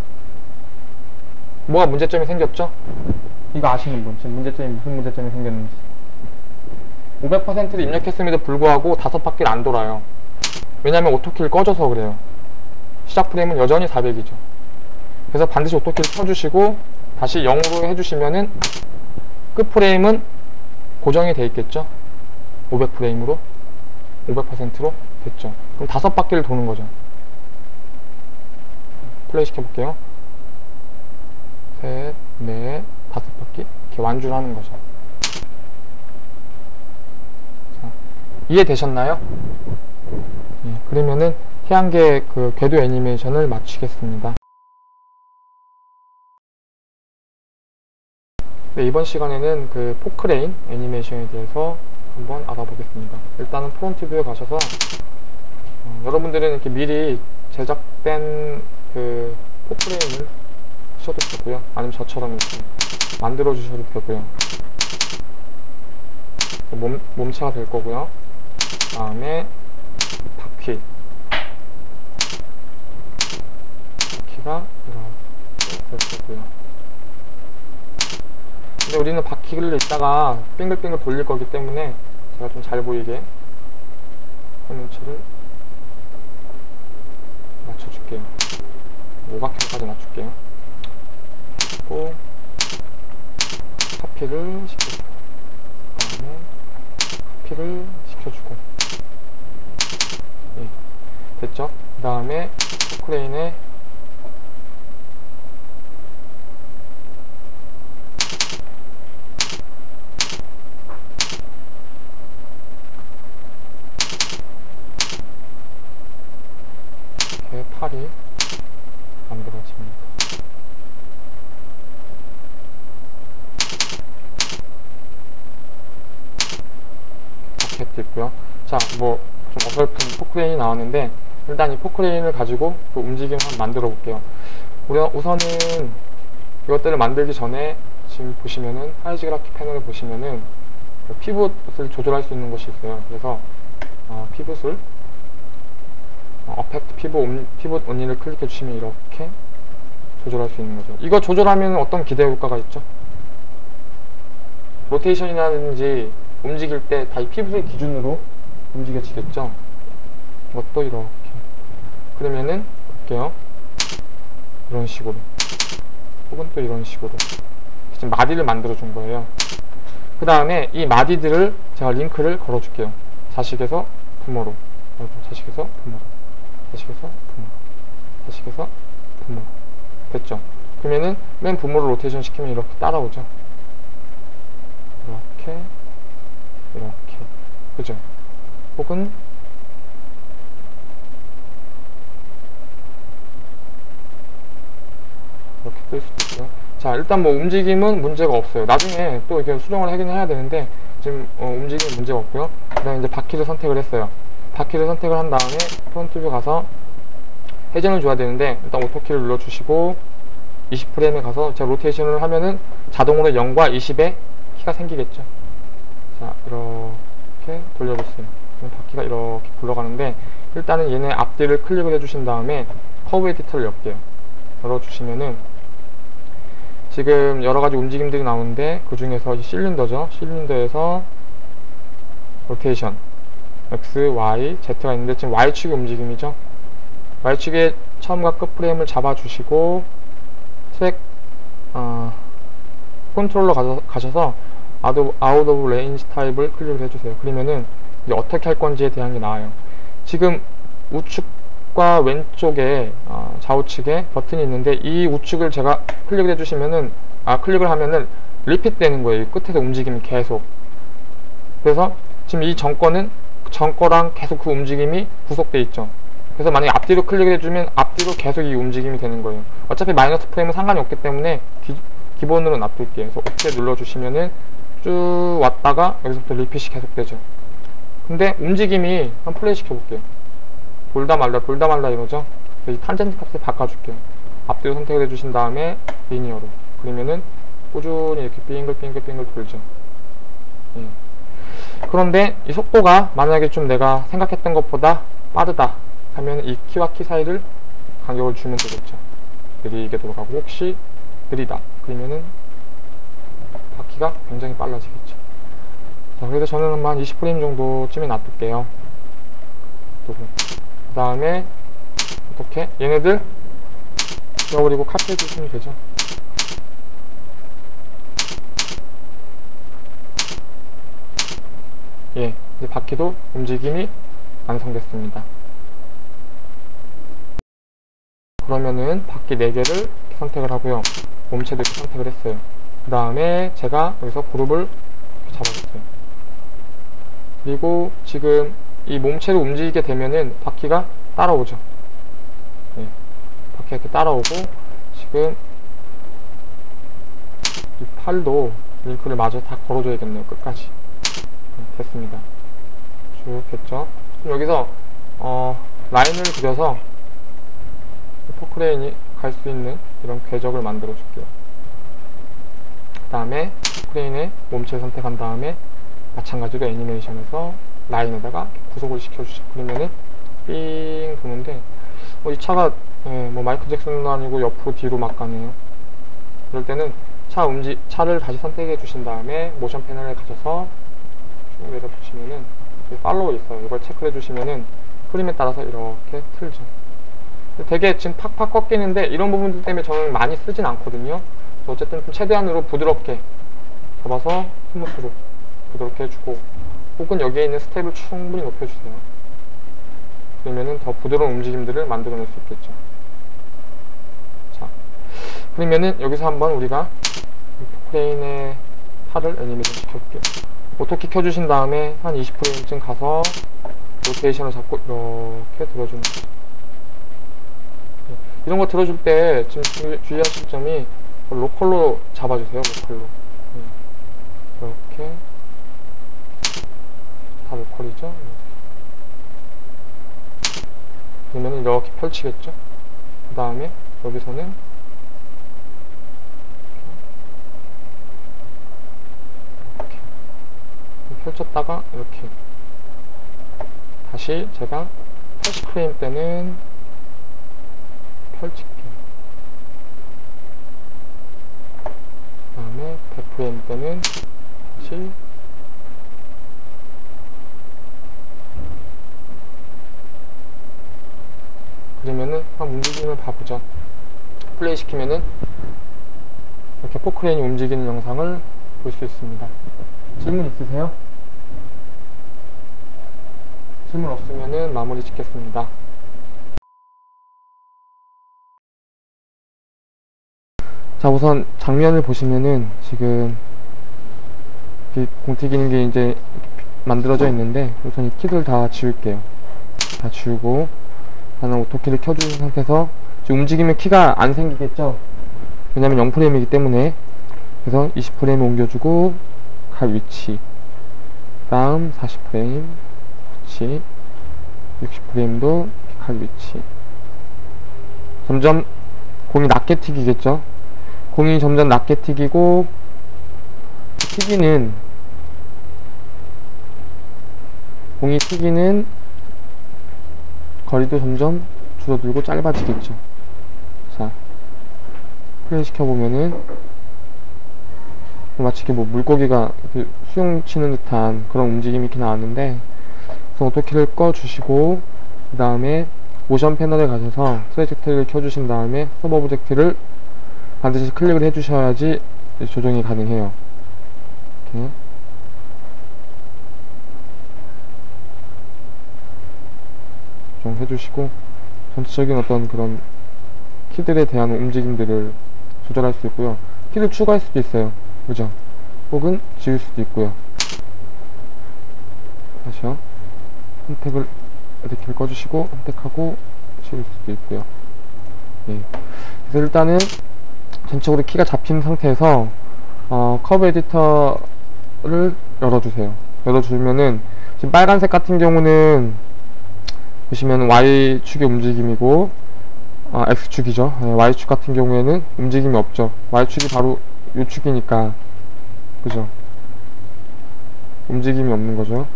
뭐가 문제점이 생겼죠? 이거 아시는 분 지금 문제점이 무슨 문제점이 생겼는지. 오백 퍼센트를 입력했음에도 불구하고 다섯 바퀴를 안 돌아요. 왜냐면 오토키를 꺼져서 그래요. 시작 프레임은 여전히 사백이죠. 그래서 반드시 오토키를 켜주시고 다시 영으로 해주시면은 끝 프레임은 고정이 돼 있겠죠. 오백 프레임으로 오백 퍼센트로 됐죠. 그럼 다섯 바퀴를 도는 거죠. 플레이 시켜볼게요. 셋, 넷, 다섯 바퀴 이렇게 완주를 하는 거죠. 자, 이해되셨나요? 예, 그러면은 태양계 그 궤도 애니메이션을 마치겠습니다. 네, 이번 시간에는 그 포크레인 애니메이션에 대해서 한번 알아보겠습니다. 일단은 프론트 뷰에 가셔서 어, 여러분들은 이렇게 미리 제작된 그 포크레인을 하셔도 되고요. 아니면 저처럼 이렇게 만들어 주셔도 되고요. 몸, 몸체가 될 거고요. 그 다음에 바퀴 바퀴가 이렇게 될 거고요. 근데 우리는 바퀴를 이따가 빙글빙글 돌릴 거기 때문에 제가 좀 잘 보이게 화면체를 맞춰줄게요. 오각형까지 맞출게요. 그리고 카피를 시켜주고 그 다음에 카피를 시켜주고 예, 됐죠? 그 다음에 포크레인에 이렇게 팔이 만들어집니다. 바켓도 있고요. 자, 뭐 좀 어설픈 포크레인이 나왔는데 일단 이 포크레인을 가지고 그 움직임을 한번 만들어 볼게요. 우리가 우선은 이것들을 만들기 전에 지금 보시면은 하이즈 그래픽 패널을 보시면은 그 피봇을 조절할 수 있는 것이 있어요. 그래서 어, 피봇을 어, 어펙트 피봇, 옴, 피봇 온리를 클릭해 주시면 이렇게 조절할 수 있는 거죠. 이거 조절하면 어떤 기대 효과가 있죠? 로테이션이라든지 움직일 때 다 이 피봇을 기준으로 움직여지겠죠? 이것도 이렇게. 그러면은, 볼게요. 이런 식으로. 혹은 또 이런 식으로. 지금 마디를 만들어 준 거예요. 그 다음에 이 마디들을 제가 링크를 걸어 줄게요. 자식에서 부모로. 자식에서 부모로. 자식에서 부모로. 자식에서 부모로. 됐죠? 그러면은 맨 부모를 로테이션 시키면 이렇게 따라오죠? 이렇게. 이렇게. 그죠? 혹은 이렇게 뜰 수도 있고요. 자, 일단 뭐 움직임은 문제가 없어요. 나중에 또 이렇게 수정을 하긴 해야 되는데 지금 어, 움직임은 문제가 없고요. 그 다음에 이제 바퀴를 선택을 했어요. 바퀴를 선택을 한 다음에 프론트 뷰 가서 회전을 줘야 되는데 일단 오토키를 눌러주시고 이십 프레임에 가서 제가 로테이션을 하면은 자동으로 영과 이십의 키가 생기겠죠. 자, 이렇게 돌려줬어요. 바퀴가 이렇게 굴러가는데 일단은 얘네 앞뒤를 클릭을 해주신 다음에 커브 에디터를 엮게요. 열어주시면은 지금 여러가지 움직임들이 나오는데 그 중에서 실린더죠. 실린더에서 로테이션 X, Y, Z가 있는데 지금 Y축의 움직임이죠. Y축의 처음과 끝 프레임을 잡아주시고 트랙 어, 컨트롤러 가서, 가셔서 아웃 오브 레인지 타입을 클릭을 해주세요. 그러면은 이제 어떻게 할 건지에 대한 게 나와요. 지금 우측과 왼쪽에 어, 좌우측에 버튼이 있는데 이 우측을 제가 클릭을 해주시면은 아 클릭을 하면은 리핏 되는 거예요. 이 끝에서 움직임이 계속. 그래서 지금 이 전거는 전거랑 계속 그 움직임이 구속돼 있죠. 그래서 만약에 앞뒤로 클릭을 해주면 앞뒤로 계속 이 움직임이 되는 거예요. 어차피 마이너스 프레임은 상관이 없기 때문에 기, 기본으로 놔둘게요. 그래서 오케이 눌러주시면은 쭉 왔다가 여기서부터 리핏이 계속 되죠. 근데 움직임이 한번 플레이 시켜볼게요. 돌다 말다 돌다 말다 이러죠. 이 탄젠트 값을 바꿔줄게요. 앞뒤로 선택을 해주신 다음에 리니어로. 그러면은 꾸준히 이렇게 빙글빙글빙글 돌죠. 예. 그런데 이 속도가 만약에 좀 내가 생각했던 것보다 빠르다 하면 이 키와 키 사이를 간격을 주면 되겠죠. 느리게 돌아가고 혹시 느리다 그러면은 바퀴가 굉장히 빨라지겠죠. 자, 그래서 저는 한 이십 프레임 정도쯤에 놔둘게요. 그 다음에 어떻게 얘네들 지워버리고 카피해 주시면 되죠. 예, 이제 바퀴도 움직임이 완성됐습니다. 그러면은 바퀴 네 개를 선택을 하고요. 몸체도 이렇게 선택을 했어요. 그 다음에 제가 여기서 그룹을 잡아줬어요. 그리고 지금 이 몸체를 움직이게 되면은 바퀴가 따라오죠. 예, 바퀴가 이렇게 따라오고 지금 이 팔도 링크를 마저 다 걸어줘야겠네요. 끝까지. 네, 됐습니다. 쭉 됐죠. 그럼 여기서 어, 라인을 그려서 포크레인이 갈 수 있는 이런 궤적을 만들어 줄게요. 그 다음에 포크레인의 몸체 선택한 다음에 마찬가지로 애니메이션에서 라인에다가 구속을 시켜주죠. 그러면은 삥 도는데 어, 이 차가 예, 뭐 마이클 잭슨도 아니고 옆으로 뒤로 막 가네요. 그럴 때는 차 움직 차를 다시 선택해 주신 다음에 모션 패널에 가셔서 쭉 내려보시면은 팔로우 있어요. 이걸 체크해 주시면은 흐름에 따라서 이렇게 틀죠. 되게 지금 팍팍 꺾이는데 이런 부분들 때문에 저는 많이 쓰진 않거든요. 어쨌든 최대한으로 부드럽게 잡아서 스무스로 부드럽게 해주고 혹은 여기에 있는 스텝을 충분히 높여주세요. 그러면은 더 부드러운 움직임들을 만들어낼 수 있겠죠. 자, 그러면은 여기서 한번 우리가 포크레인의 팔을 애니메이션 시켜볼게요. 오토키 켜주신 다음에 한 이십 프레임쯤 가서 로테이션을 잡고 이렇게 들어주는 거예요. 이런 거 들어줄 때 지금 주의하실 점이 로컬로 잡아주세요. 로컬로. 이렇게 다 로컬이죠. 그러면 이렇게 펼치겠죠. 그 다음에 여기서는 이렇게 펼쳤다가 이렇게 다시 제가 팔십 프레임 때는 펼칠게요. 그 다음에 백 프레임 때는 다시 그러면은 한번 움직임을 봐보죠. 플레이 시키면은 이렇게 포크레인이 움직이는 영상을 볼 수 있습니다. 질문 있으세요? 질문 없으면은 마무리 짓겠습니다. 자, 우선 장면을 보시면은 지금 공티 기능이 이제 만들어져 있는데 우선 이 키들 다 지울게요. 다 지우고 나는 오토키를 켜준 상태에서 지금 움직이면 키가 안 생기겠죠? 왜냐면 영 프레임이기 때문에. 그래서 이십 프레임 옮겨주고 갈 위치, 다음 사십 프레임 위치, 육십 프레임도 갈 위치. 점점 공이 낮게 튀기겠죠? 공이 점점 낮게 튀기고 튀기는 공이 튀기는 거리도 점점 줄어들고 짧아지겠죠. 자, 플레이 시켜보면은 마치 이렇게 뭐 물고기가 이렇게 수영 치는 듯한 그런 움직임이 이렇게 나왔는데, 그래서 오토키를 꺼주시고 그 다음에 모션 패널에 가셔서 트래젝터리를 켜주신 다음에 서브 오브젝트를 반드시 클릭을 해주셔야지 조정이 가능해요. 이렇게 조정해주시고 전체적인 어떤 그런 키들에 대한 움직임들을 조절할 수 있고요. 키를 추가할 수도 있어요. 그죠? 혹은 지울 수도 있고요. 다시요. 선택을 이렇게 꺼주시고 선택하고 지울 수도 있고요. 예. 그래서 일단은 전체적으로 키가 잡힌 상태에서 어, 커브 에디터를 열어주세요. 열어주면은 지금 빨간색 같은 경우는 보시면 Y축의 움직임이고 아, X축이죠. 네, Y축 같은 경우에는 움직임이 없죠. Y축이 바로 요축이니까 그죠? 움직임이 없는 거죠.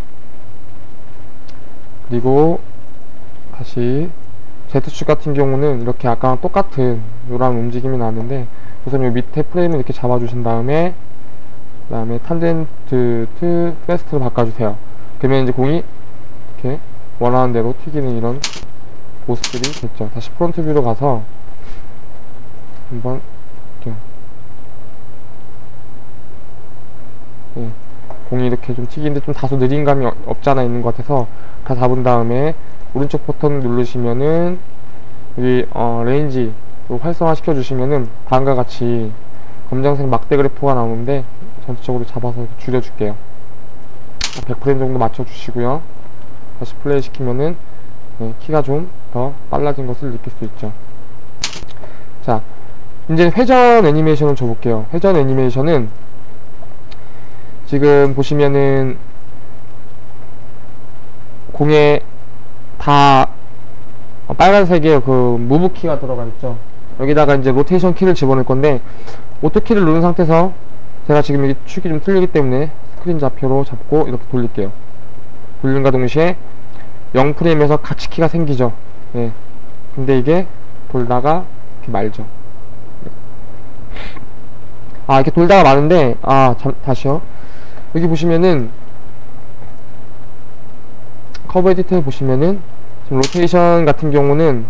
그리고 다시 Z축 같은 경우는 이렇게 아까랑 똑같은 이런 움직임이 나왔는데, 우선 요 밑에 프레임을 이렇게 잡아주신 다음에 그 다음에 탄젠트 투 패스트로 바꿔주세요. 그러면 이제 공이 이렇게 원하는 대로 튀기는 이런 모습들이 됐죠. 다시 프론트 뷰로 가서 한번 이렇게 예, 공이 이렇게 좀 튀기는데 좀 다소 느린 감이 없잖아 있는 것 같아서 다 잡은 다음에 오른쪽 버튼 누르시면은 여기 어, 레인지 활성화 시켜 주시면은 다음과 같이 검정색 막대 그래프가 나오는데 전체적으로 잡아서 줄여 줄게요. 백 프레임 정도 맞춰 주시고요. 다시 플레이 시키면은 네, 키가 좀 더 빨라진 것을 느낄 수 있죠. 자, 이제 회전 애니메이션을 줘볼게요. 회전 애니메이션은 지금 보시면은 공에 다 빨간색의 그 무브 키가 들어가 있죠. 여기다가 이제 로테이션 키를 집어넣을 건데, 오토 키를 누른 상태에서 제가 지금 여기 축이 좀 틀리기 때문에 스크린 좌표로 잡고 이렇게 돌릴게요. 돌림과 동시에 영 프레임에서 같이 키가 생기죠. 예. 근데 이게 돌다가 이렇게 말죠. 아, 이렇게 돌다가 마는데, 아, 잠, 다시요. 여기 보시면은 커브 에디터에 보시면은 지금 로테이션 같은 경우는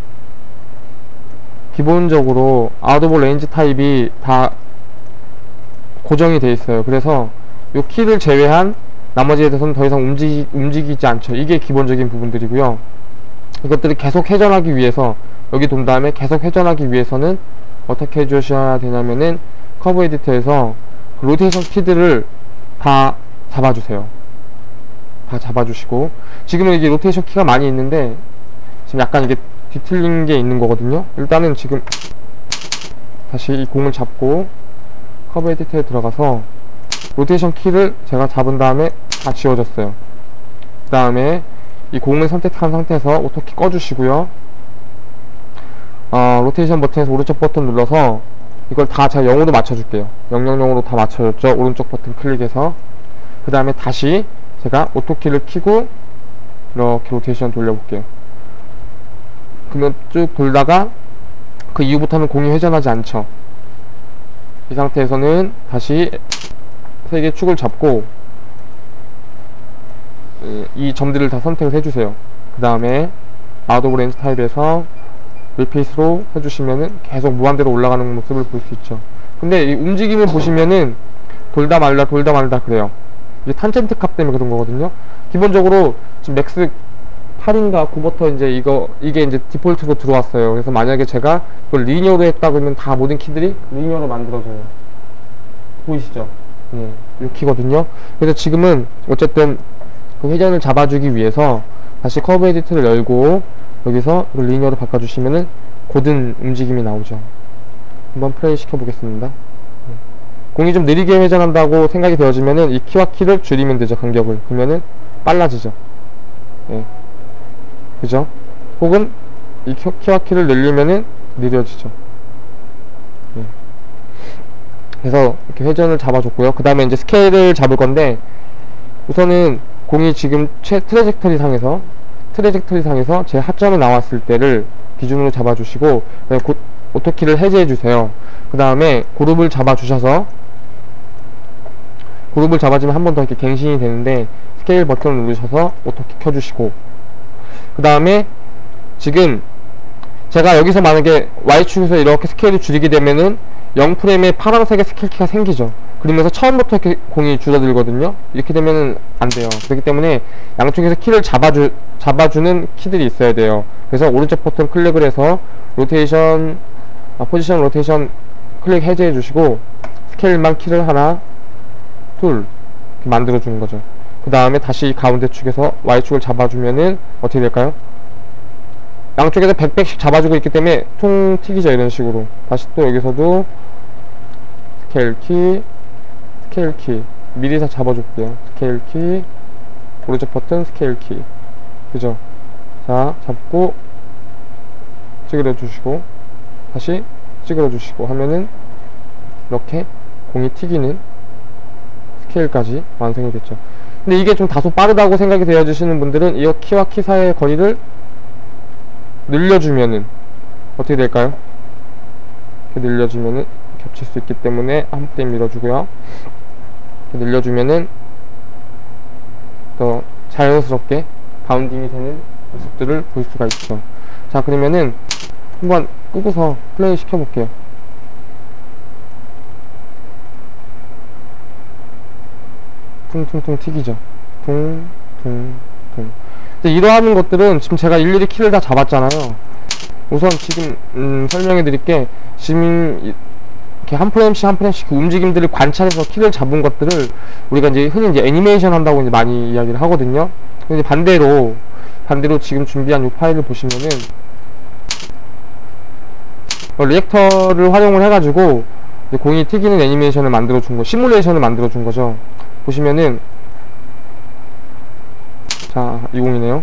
기본적으로 아웃 오브 레인지 타입이 다 고정이 되어 있어요. 그래서 이 키를 제외한 나머지에 대해서는 더 이상 움직이, 움직이지 않죠. 이게 기본적인 부분들이고요. 이것들을 계속 회전하기 위해서, 여기 돈 다음에 계속 회전하기 위해서는 어떻게 해주셔야 되냐면은 커브 에디터에서 그 로테이션 키들을 다 잡아주세요. 다 잡아주시고, 지금은 이게 로테이션 키가 많이 있는데 지금 약간 이게 뒤틀린 게 있는 거거든요. 일단은 지금 다시 이 공을 잡고 커브 에디터에 들어가서 로테이션 키를 제가 잡은 다음에 다 지워졌어요. 그 다음에 이 공을 선택한 상태에서 오토키 꺼주시고요. 어, 로테이션 버튼에서 오른쪽 버튼 눌러서 이걸 다 제가 영으로 맞춰줄게요. 영영영으로 다 맞춰줬죠. 오른쪽 버튼 클릭해서. 그 다음에 다시 제가 오토키를 키고 이렇게 로테이션 돌려볼게요. 그러면 쭉 돌다가 그 이후부터는 공이 회전하지 않죠. 이 상태에서는 다시 세 개의 축을 잡고 이 점들을 다 선택을 해주세요. 그 다음에 아웃 오브 레인지 타입에서 리페이스로 해주시면은 계속 무한대로 올라가는 모습을 볼 수 있죠. 근데 이 움직임을 보시면은 돌다 말다 돌다 말다 그래요. 이게 탄젠트 값 때문에 그런 거거든요. 기본적으로 지금 맥스 팔인가 구부터 이제 이거 이게 이제 디폴트로 들어왔어요. 그래서 만약에 제가 그걸 리니어로 했다 그러면 다 모든 키들이 리니어로 만들어져요. 보이시죠? 예, 이 키거든요. 그래서 지금은 어쨌든 그 회전을 잡아주기 위해서 다시 커브 에디터를 열고 여기서 이걸 리니어로 바꿔주시면은 고든 움직임이 나오죠. 한번 플레이 시켜보겠습니다. 공이 좀 느리게 회전한다고 생각이 되어지면은 이 키와 키를 줄이면 되죠. 간격을. 그러면은 빨라지죠. 예. 그죠? 혹은 이 키와 키를 늘리면은 느려지죠. 예. 그래서 이렇게 회전을 잡아줬고요. 그 다음에 이제 스케일을 잡을 건데, 우선은 공이 지금 최 트래젝터리 상에서 트래젝터리 상에서 제 하점에 나왔을 때를 기준으로 잡아주시고, 오토키를 해제해주세요. 그 다음에 그룹을 잡아주셔서 그룹을 잡아주면 한 번 더 이렇게 갱신이 되는데, 스케일 버튼을 누르셔서 오토키 켜주시고, 그 다음에 지금 제가 여기서 만약에 Y축에서 이렇게 스케일을 줄이게 되면은 영 프레임에 파란색의 스케일 키가 생기죠. 그러면서 처음부터 이렇게 공이 줄어들거든요. 이렇게 되면은 안 돼요. 그렇기 때문에 양쪽에서 키를 잡아주, 잡아주는 키들이 있어야 돼요. 그래서 오른쪽 버튼 클릭을 해서 로테이션, 아, 포지션 로테이션 클릭 해제해 주시고, 스케일만 키를 하나, 둘, 이렇게 만들어 주는 거죠. 그 다음에 다시 가운데 축에서 Y축을 잡아주면은 어떻게 될까요? 양쪽에서 백 백씩 잡아주고 있기 때문에 통 튀기죠. 이런 식으로. 다시 또 여기서도 스케일 키, 스케일 키 미리 다 잡아줄게요. 스케일 키, 오른쪽 버튼 스케일 키, 그죠? 자, 잡고 찌그러 주시고 다시 찌그러 주시고 하면은 이렇게 공이 튀기는 스케일까지 완성이 됐죠. 근데 이게 좀 다소 빠르다고 생각이 되어지시는 분들은 이 키와 키 사이의 거리를 늘려주면은 어떻게 될까요? 이렇게 늘려주면은 겹칠 수 있기 때문에 한 프레임 밀어주고요. 이렇게 늘려주면은 더 자연스럽게 바운딩이 되는 모습들을 볼 수가 있죠. 자, 그러면은 한번 끄고서 플레이 시켜볼게요. 퉁퉁퉁 튀기죠. 퉁퉁퉁. 이러한 것들은 지금 제가 일일이 키를 다 잡았잖아요. 우선 지금 음, 설명해 드릴게, 지금 이렇게 한 프레임씩 한 프레임씩 그 움직임들을 관찰해서 키를 잡은 것들을 우리가 이제 흔히 이제 애니메이션 한다고 이제 많이 이야기를 하거든요. 근데 반대로 반대로 지금 준비한 이 파일을 보시면은 어, 리액터를 활용을 해가지고 공이 튀기는 애니메이션을 만들어 준 거, 시뮬레이션을 만들어 준 거죠. 보시면은 자, 이십이네요.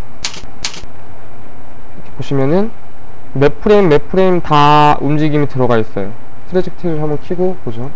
이렇게 보시면은 몇 프레임 몇 프레임 다 움직임이 들어가 있어요. 트래젝트리를 한번 키고 보죠.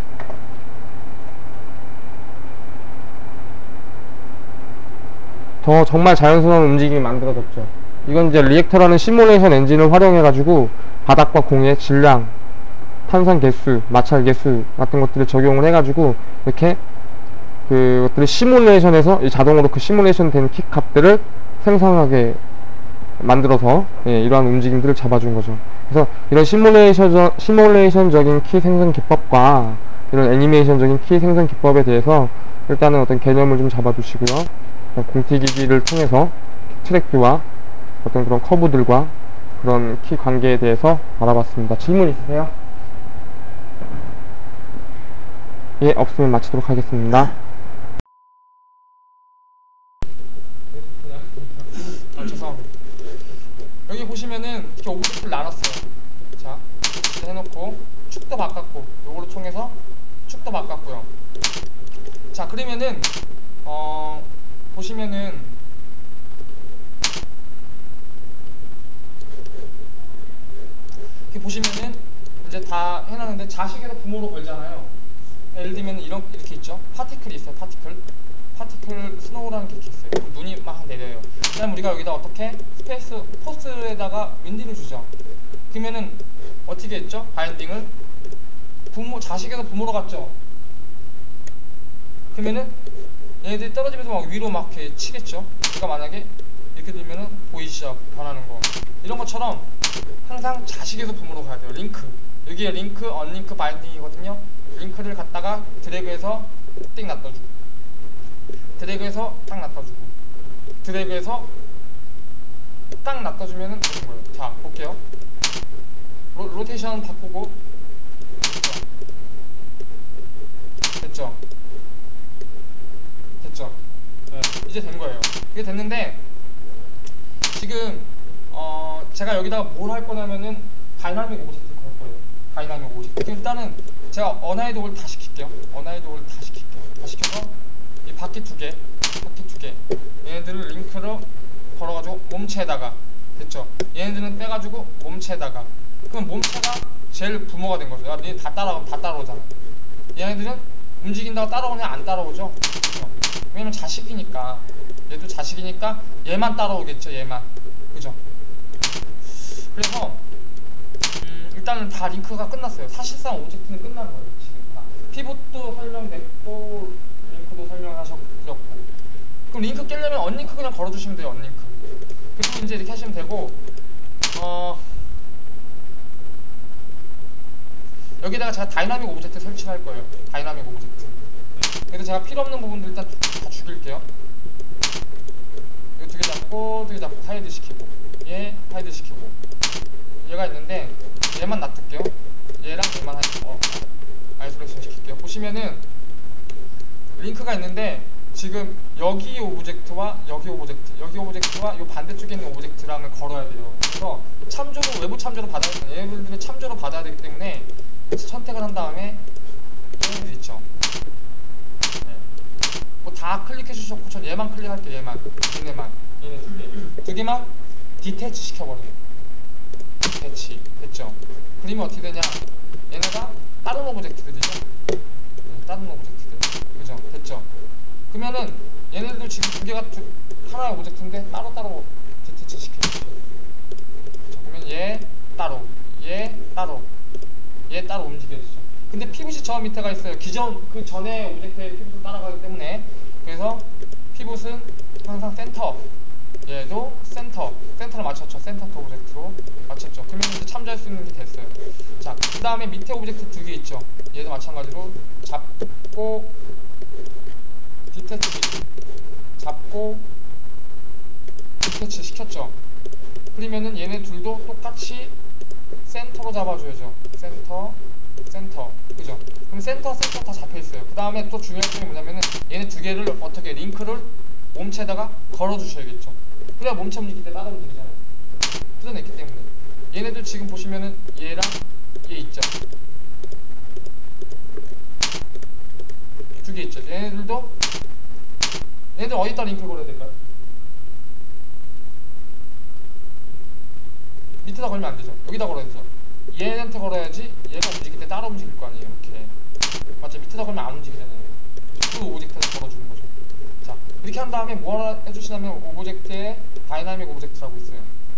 더 정말 자연스러운 움직임이 만들어졌죠. 이건 이제 리액터라는 시뮬레이션 엔진을 활용해가지고 바닥과 공의 질량, 탄산 개수, 마찰 개수 같은 것들을 적용을 해가지고 이렇게 그것들을 시뮬레이션에서 자동으로 그 시뮬레이션 된 키 값들을 생성하게 만들어서, 예, 이러한 움직임들을 잡아준 거죠. 그래서 이런 시뮬레이션, 시뮬레이션적인 키 생성 기법과 이런 애니메이션적인 키 생성 기법에 대해서 일단은 어떤 개념을 좀 잡아두시고요. 공튀기기를 통해서 트랙뷰와 어떤 그런 커브들과 그런 키 관계에 대해서 알아봤습니다. 질문 있으세요? 예, 없으면 마치도록 하겠습니다. 아, 죄송합니다. 여기 보시면은 이렇게 오브젝트를 나눴어요. 자, 이렇게 해놓고 축도 바꿨고, 요거를 통해서 축도 바꿨고요. 자, 그러면은 어 보시면은 이렇게 보시면은 이제 다 해놨는데 자식에서 부모로 걸잖아요. 예를 들면 이런 이렇게 있죠. 파티클이 있어요. 파티클. 파티클 스노우라는 게 이렇게 있어요. 그럼 눈이 막 내려요. 그 다음 우리가 여기다 어떻게 스페이스 포스트에다가 윈디를 주죠. 그러면은 어떻게 했죠? 바인딩을 부모 자식에서 부모로 갔죠. 그러면은 얘네들이 떨어지면서 막 위로 막 이렇게 치겠죠. 그러니까 만약에 이렇게 들면은 보이시죠? 변하는 거. 이런 것처럼 항상 자식에서 부모로 가야 돼요. 링크. 여기에 링크, 언링크 바인딩이거든요. 링크를 갖다가 드래그해서 띵 놔둬주고, 드래그해서 딱 놔둬주고, 드래그해서 딱 놔둬주면은 되는 거예요. 자, 볼게요. 로, 로테이션 바꾸고, 됐죠? 됐죠? 네, 이제 된 거예요. 이게 됐는데 지금 어 제가 여기다가 뭘 할 거냐면은 다이나믹 오브젝트를 걸 거예요. 다이나믹 오브젝트. 일단은 제가 어나이드 올 다 시킬게요. 어나이드 올 다 시킬게요. 다 시켜서 이 바퀴 두 개, 바퀴 두 개, 얘네들을 링크로 걸어가지고 몸체에다가, 됐죠? 얘네들은 빼가지고 몸체에다가. 그럼 몸체가 제일 부모가 된 거죠. 야, 얘 다 따라오면 다 따라오잖아. 얘네들은 움직인다고 따라오냐 안 따라오죠? 그죠? 왜냐면 자식이니까. 얘도 자식이니까 얘만 따라오겠죠. 얘만. 그죠? 그래서 음, 일단은 다 링크가 끝났어요. 사실상 오브젝트는 끝난 거예요. 지금 다. 피봇도 설명됐고 링크도 설명하셨고. 그럼 링크 깨려면 언링크 그냥 걸어주시면 돼요. 언링크. 그리고 이제 이렇게 하시면 되고, 어 여기다가 제가 다이나믹 오브젝트 설치를 할 거예요. 다이나믹 오브젝트. 그래서 제가 필요 없는 부분들 일단 다 죽일게요. 이거 두 개 잡고 두 개 잡고 하이드 시키고, 얘 하이드 시키고, 얘가 있는데 얘만 놔둘게요. 얘랑 얘만 하이드, 어, 아이솔레이션 시킬게요. 보시면은 링크가 있는데 지금 여기 오브젝트와 여기 오브젝트, 여기 오브젝트와 이 반대쪽에 있는 오브젝트랑을 걸어야 돼요. 그래서 참조로, 외부 참조로 받아야 돼요. 얘네들을 참조로 받아야 되기 때문에 선택을 한 다음에 얘네들 있죠. 네. 뭐 다 클릭해 주셨고 전 얘만 클릭할게요. 얘만, 얘네만, 얘네 두 개, 두 개만 디태치 시켜버려요. 디태치 됐죠? 그러면 어떻게 되냐? 얘네가 다른 오브젝트들이죠. 네, 다른 오브젝트들, 그죠? 됐죠? 그러면은 얘네들도 지금 두 개가 두, 하나의 오브젝트인데 따로따로 디태치 시켜주세요. 그러면 얘 따로, 얘 따로, 얘 따로 움직여주죠. 근데 피봇이 저 밑에가 있어요. 기존 그 전에 오브젝트의 피봇을 따라가기 때문에. 그래서 피봇은 항상 센터, 얘도 센터, 센터를 맞췄죠. 센터 투 오브젝트로 맞췄죠. 그러면 이제 참조할 수 있는 게 됐어요. 자, 그 다음에 밑에 오브젝트 두 개 있죠. 얘도 마찬가지로 잡고 디태치, 잡고 디태치 시켰죠. 그러면은 얘네 둘도 똑같이 센터로 잡아줘야죠. 센터, 센터, 그죠? 그럼 센터, 센터 다 잡혀있어요. 그 다음에 또 중요한 점이 뭐냐면은 얘네 두 개를 어떻게 링크를 몸체에다가 걸어주셔야겠죠. 그래야 몸체 움직일 때 따라 움직이잖아요. 뜯어냈기 때문에. 얘네들 지금 보시면은 얘랑 얘 있죠. 두 개 있죠. 얘네들도 얘네들 어디다 링크 걸어야 될까요? 밑에다 걸면 안 되죠. 여기다 걸어야 되죠. 얘한테 걸어야지 얘가 움직일 때 따라 움직일 거 아니에요. 이렇게. 맞죠? 밑에다 걸면 안 움직이잖아요. 그 오브젝트에다 걸어주는 거죠. 자, 이렇게 한 다음에 뭐 하나 해주시냐면 오브젝트에 다이나믹 오브젝트라고 있어요.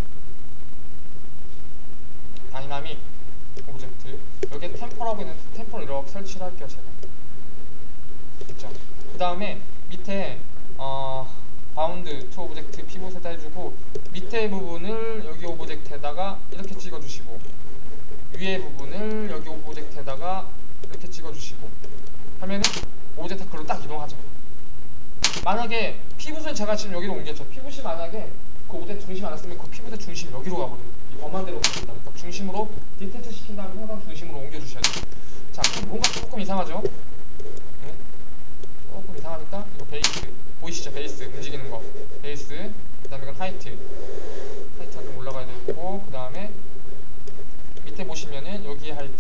다이나믹 오브젝트. 여기에 템포라고 있는데 템포를 이렇게 설치를 할게요. 제가. 됐죠? 그 다음에 밑에 어, 바운드 투 오브젝트 피봇에다 해주고 밑에 부분을 여기 오브젝트에다가 이렇게 찍어주시고 위에 부분을 여기 오브젝트에다가 이렇게 찍어주시고 하면은 오브젝트 글로 딱 이동하죠. 만약에 피봇을 제가 지금 여기로 옮겼죠. 피봇이 만약에 그 오브젝트 중심 안 했으면 그 피봇의 중심이 여기로 가버려요. 이 범한 대로 갑니다. 딱 중심으로 디테치 시킨 다음에 항상 중심으로 옮겨주셔야 돼요. 자, 그럼 뭔가 조금 이상하죠? 네? 조금 이상하니까 이거 베이스 보이시죠? 베이스 움직이는 거 베이스, 그 다음에 이건 하이트 하이트가 좀 올라가야 되고, 그 다음에 밑에 보시면은 여기 하이트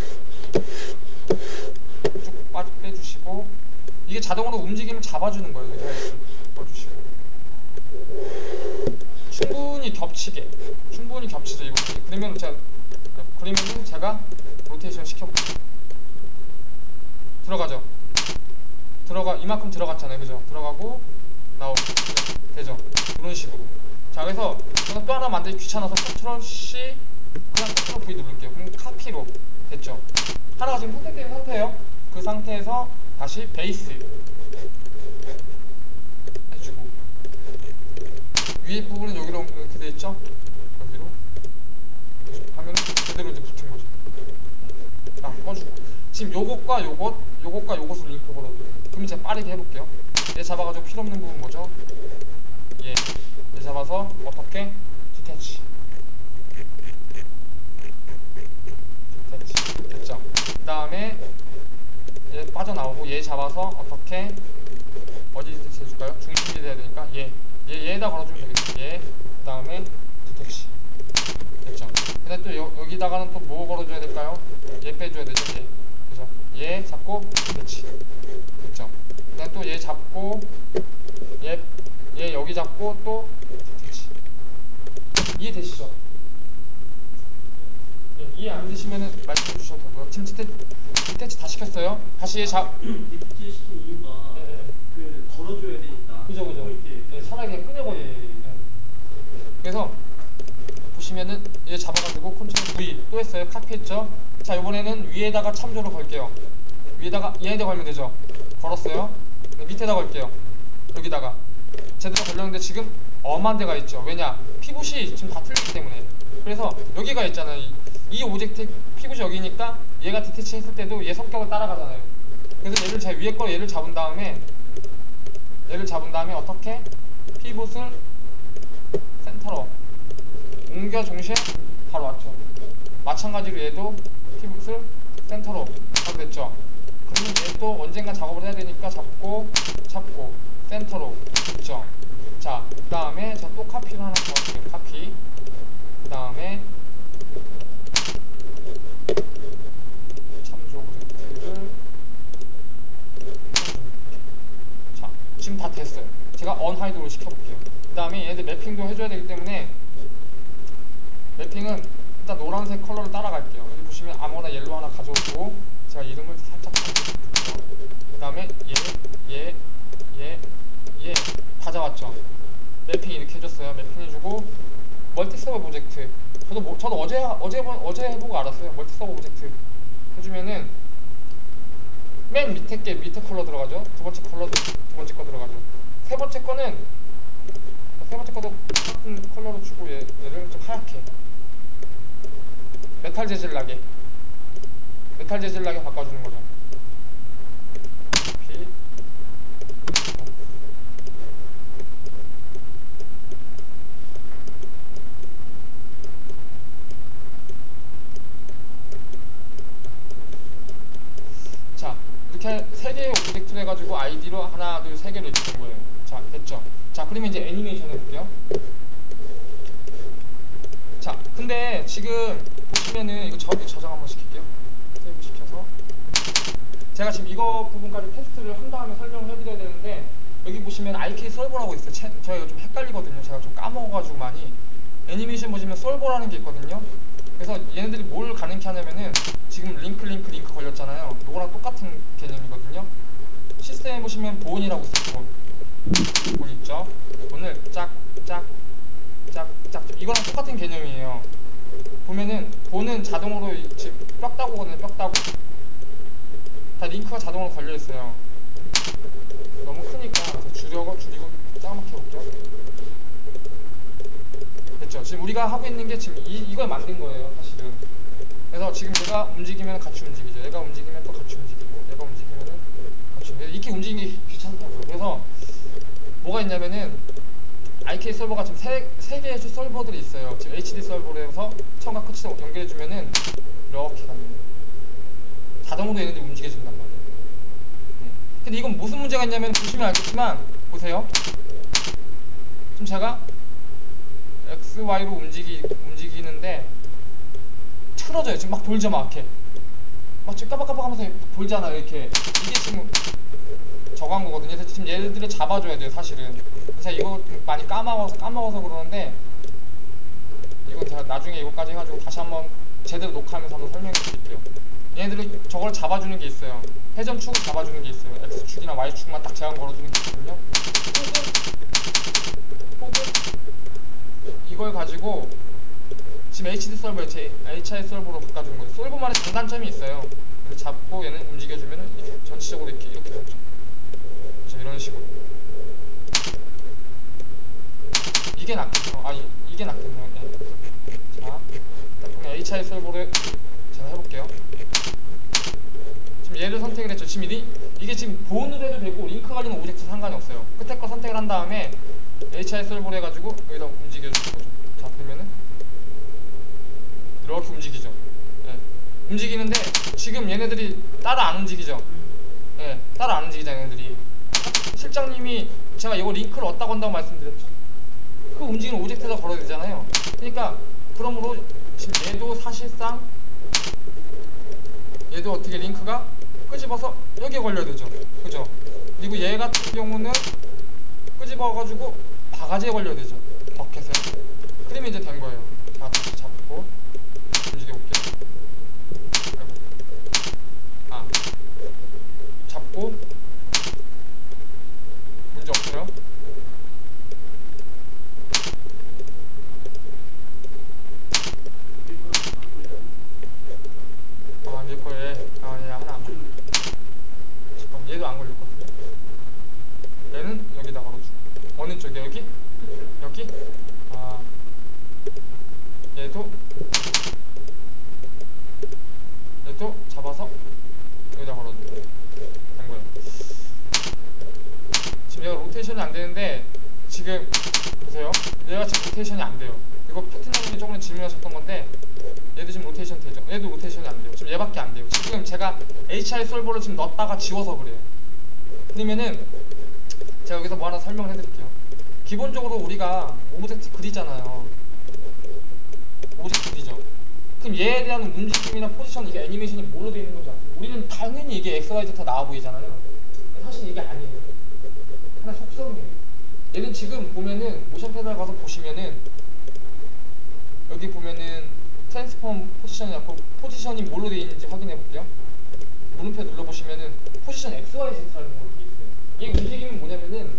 쭉 빠, 빼주시고 이게 자동으로 움직임을 잡아주는 거예요. 여기 하이트 빼주시고 충분히 겹치게 충분히 겹치죠. 이거 그러면 제가 그러면은 제가 로테이션 시켜볼게요. 들어가죠. 들어가 이만큼 들어갔잖아요. 그죠? 들어가고 나오고 되죠? 이런 식으로. 자, 그래서 저는 또 하나 만들기 귀찮아서 컨트롤 C 그냥 컨트롤 V 누를게요. 그럼 카피로 됐죠? 하나가 지금 선택된 상태예요. 그 상태에서 다시 베이스 해주고 위에 부분은 여기로 이렇게 돼있죠? 여기로 하면 그대로 이제 붙은 거죠. 딱 꺼주고 지금 요것과 요것 요것과 요것을 링크 걸어줘요. 그럼 제가 빠르게 해볼게요. 얘 잡아가지고 필요 없는 부분 뭐죠? 얘, 얘 잡아서 어떻게? 디태치 디태치 됐죠? 그 다음에 얘 빠져나오고 얘 잡아서 어떻게 어디 디태치 해줄까요? 중심이 돼야 되니까 얘, 얘 얘에다 걸어주면 되겠죠? 얘, 그 다음에 디태치 됐죠? 근데 또 여, 여기다가는 또 뭐 걸어줘야 될까요? 얘 빼줘야 되죠? 얘, 그죠? 얘 잡고 디태치 됐죠? 그다음 또 얘 잡고 얘, 얘 여기 잡고 또 디태치. 이해되시죠? 예, 이해 안 되시면은 말씀해 주셔도 되고요. 지금 디태, 디태치 다 시켰어요. 다시 얘 잡. 디태치 시킨 이유가 네, 네. 그 걸어줘야 되니까. 그죠, 그죠. 네, 차라리 그냥 꺼내버려요. 네. 네. 그래서 보시면은 얘 잡아가지고 컨트롤 V 또 했어요. 카피했죠. 자, 이번에는 위에다가 참조를 걸게요. 위에다가 얘네들 걸면 되죠. 걸었어요. 네, 밑에다 걸게요. 여기다가 제대로 걸렸는데 지금 엄한 데가 있죠. 왜냐? 피봇이 지금 다 틀리기 때문에. 그래서 여기가 있잖아요. 이, 이 오젝트 피봇이 여기니까 얘가 디테치 했을 때도 얘 성격을 따라가잖아요. 그래서 얘를 제 위에 거 얘를 잡은 다음에 얘를 잡은 다음에 어떻게 피봇을 센터로 옮겨 동시에 바로 왔죠. 마찬가지로 얘도 피봇을 센터로 바로 됐죠. 그러면 얘도 언젠가 작업을 해야 되니까 잡고 잡고 센터로 됐죠. 자, 그 다음에 저 또 카피를 하나 더 할게요. 카피. 그 다음에 참조 오브젝트를 자, 지금 다 됐어요. 제가 언하이드로 시켜볼게요. 그 다음에 얘네들 매핑도 해줘야 되기 때문에 매핑은 일단 노란색 컬러를 따라갈게요. 여기 보시면 아무거나 옐로 하나 가져오고 제가 이름을 살짝 바꿔줄게요. 그 다음에 얘, 얘, 얘, 얘 가져왔죠. 매핑 이렇게 해줬어요. 매핑 해주고 멀티 서버 오브젝트. 저도 뭐, 저도 어제 어제 어제 해보고 알았어요. 멀티 서버 오브젝트 해주면은 맨 밑에 게 밑에 컬러 들어가죠. 두 번째 컬러도 두 번째 거 들어가죠. 세 번째 거는 세 번째 거도 똑같은 컬러로 주고 얘, 얘를 좀 하얗게 메탈 재질 나게 메탈 재질 나게 바꿔주는 거죠. 피 자, 이렇게 세 개의 오브젝트를 해가지고 아이디로 하나, 둘, 세 개를 이렇게 된 거예요. 자, 됐죠? 자, 그러면 이제 애니메이션 해볼게요. 자, 근데 지금 보시면은 이거 저, 저장 한번 시킬게요. 세이브 시켜서 제가 지금 이거 부분까지 테스트를 한 다음에 설명을 해드려야 되는데 여기 보시면 아이케이 솔버라고 있어요. 채, 저희가 좀 헷갈리거든요. 제가 좀 까먹어가지고 많이. 애니메이션 보시면 솔버라는 게 있거든요. 그래서 얘네들이 뭘 가능케 하냐면은 지금 링크 링크 링크 걸렸잖아요. 요거랑 똑같은 개념이거든요. 시스템에 보시면 보온이라고 있어요. 본. 본 있죠? 본을 짝짝 짝짝 이거랑 똑같은 개념이에요. 보면은 본은 자동으로 지금 뼈 따고거든요. 뼈 따고 다 링크가 자동으로 걸려있어요. 너무 크니까 줄여고 줄이고 짜맣게 해볼게요. 됐죠? 지금 우리가 하고 있는 게 지금 이, 이걸 만든 거예요. 사실은. 그래서 지금 얘가 움직이면 같이 움직이죠. 얘가 움직이면 또 같이 움직이고 얘가 움직이면 같이 움직이고 이렇게 움직이기 귀찮다고요. 그래서 뭐가 있냐면은 아이케이 서버가 지금 세, 세 개의 서버들이 있어요. 지금 에이치디 서버로 해서 처음과 끝이 연결해주면은 이렇게 갑니다. 자동으로 얘네들이 움직여준단 말이에요. 네. 근데 이건 무슨 문제가 있냐면 보시면 알겠지만 보세요. 지금 제가 엑스, 와이로 움직이, 움직이는데 틀어져요. 지금 막 돌죠. 막 이렇게 막 지금 까박까박 하면서 돌잖아요. 이렇게 이게 지금 저거 한 거거든요. 그래서 지금 얘네들을 잡아줘야 돼요. 사실은. 그래서 이거 많이 까먹어서 까먹어서 그러는데 이건 제가 나중에 이거까지 해가지고 다시 한번 제대로 녹화하면서 한번 설명해 드릴게요. 얘네들이 저걸 잡아주는 게 있어요. 회전축을 잡아주는 게 있어요. X축이나 Y축만 딱 제한 걸어주는 게 있거든요. 혹은 혹은 이걸 가지고 지금 에이치디 서버에 제 에이치아이 서버로 바꿔주는 거예요. 솔버만의 장단점이 있어요. 그래서 잡고 얘는 움직여주면은 전체적으로 이렇게 이렇게 되죠. 그렇죠. 이런 식으로. 이게 낫겠죠. 아, 이, 이게 낫겠네요. 네. 자, 일단 보면 에이치아이 서버를 제가 해볼게요. 지금 얘를 선택을 했죠. 지금 이, 이게 지금 보온으로 해도 되고 링크 관련 오브젝트 상관이 없어요. 끝에 거 선택을 한 다음에 에이치아이 서버를 해가지고 여기다 움직여주는 거죠. 자, 그러면은 이렇게 움직이죠. 네. 움직이는데 지금 얘네들이 따라 안 움직이죠. 네. 따라 안 움직이잖아요. 얘네들이. 실장님이 제가 이거 링크를 얻다 건다고 말씀드렸죠. 그 움직이는 오브젝트에다 걸어야 되잖아요. 그러니까 그러므로 지금 얘도 사실상 얘도 어떻게 링크가 끄집어서 여기에 걸려야 되죠. 그죠? 그리고 얘 같은 경우는 끄집어가지고 바가지에 걸려야 되죠. 버켓에. 그러면 이제 된 거예요. 자, 다시 잡고 움직여볼게요. 아, 잡고 문제 없어요. 아, 밀 거에 아, 얘 하나 안 로테이션 되죠. 얘도 로테이션이 안 돼요. 지금 얘밖에 안 돼요. 지금 제가 에이치아이 솔버를 지금 넣었다가 지워서 그래요. 그러면은 제가 여기서 뭐 하나 설명을 해드릴게요. 기본적으로 우리가 오브젝트 그리잖아요. 오브젝트 그리죠. 그럼 얘에 대한 움직임이나 포지션, 이게 애니메이션이 뭘로 되어 있는 건지 아세요? 우리는 당연히 이게 엑스 와이 제트 나와 보이잖아요. 사실 이게 아니에요. 하나 속성이에요. 얘는 지금 보면은 모션 패널 가서 보시면은 여기 보면은 트랜스폼 포지션이 있고 포지션이 뭘로 되어 있는지 확인해 볼게요. 물음표 눌러보시면은 포지션 엑스 와이 제트라는 걸로 되어 있어요. 이 움직임은 뭐냐면은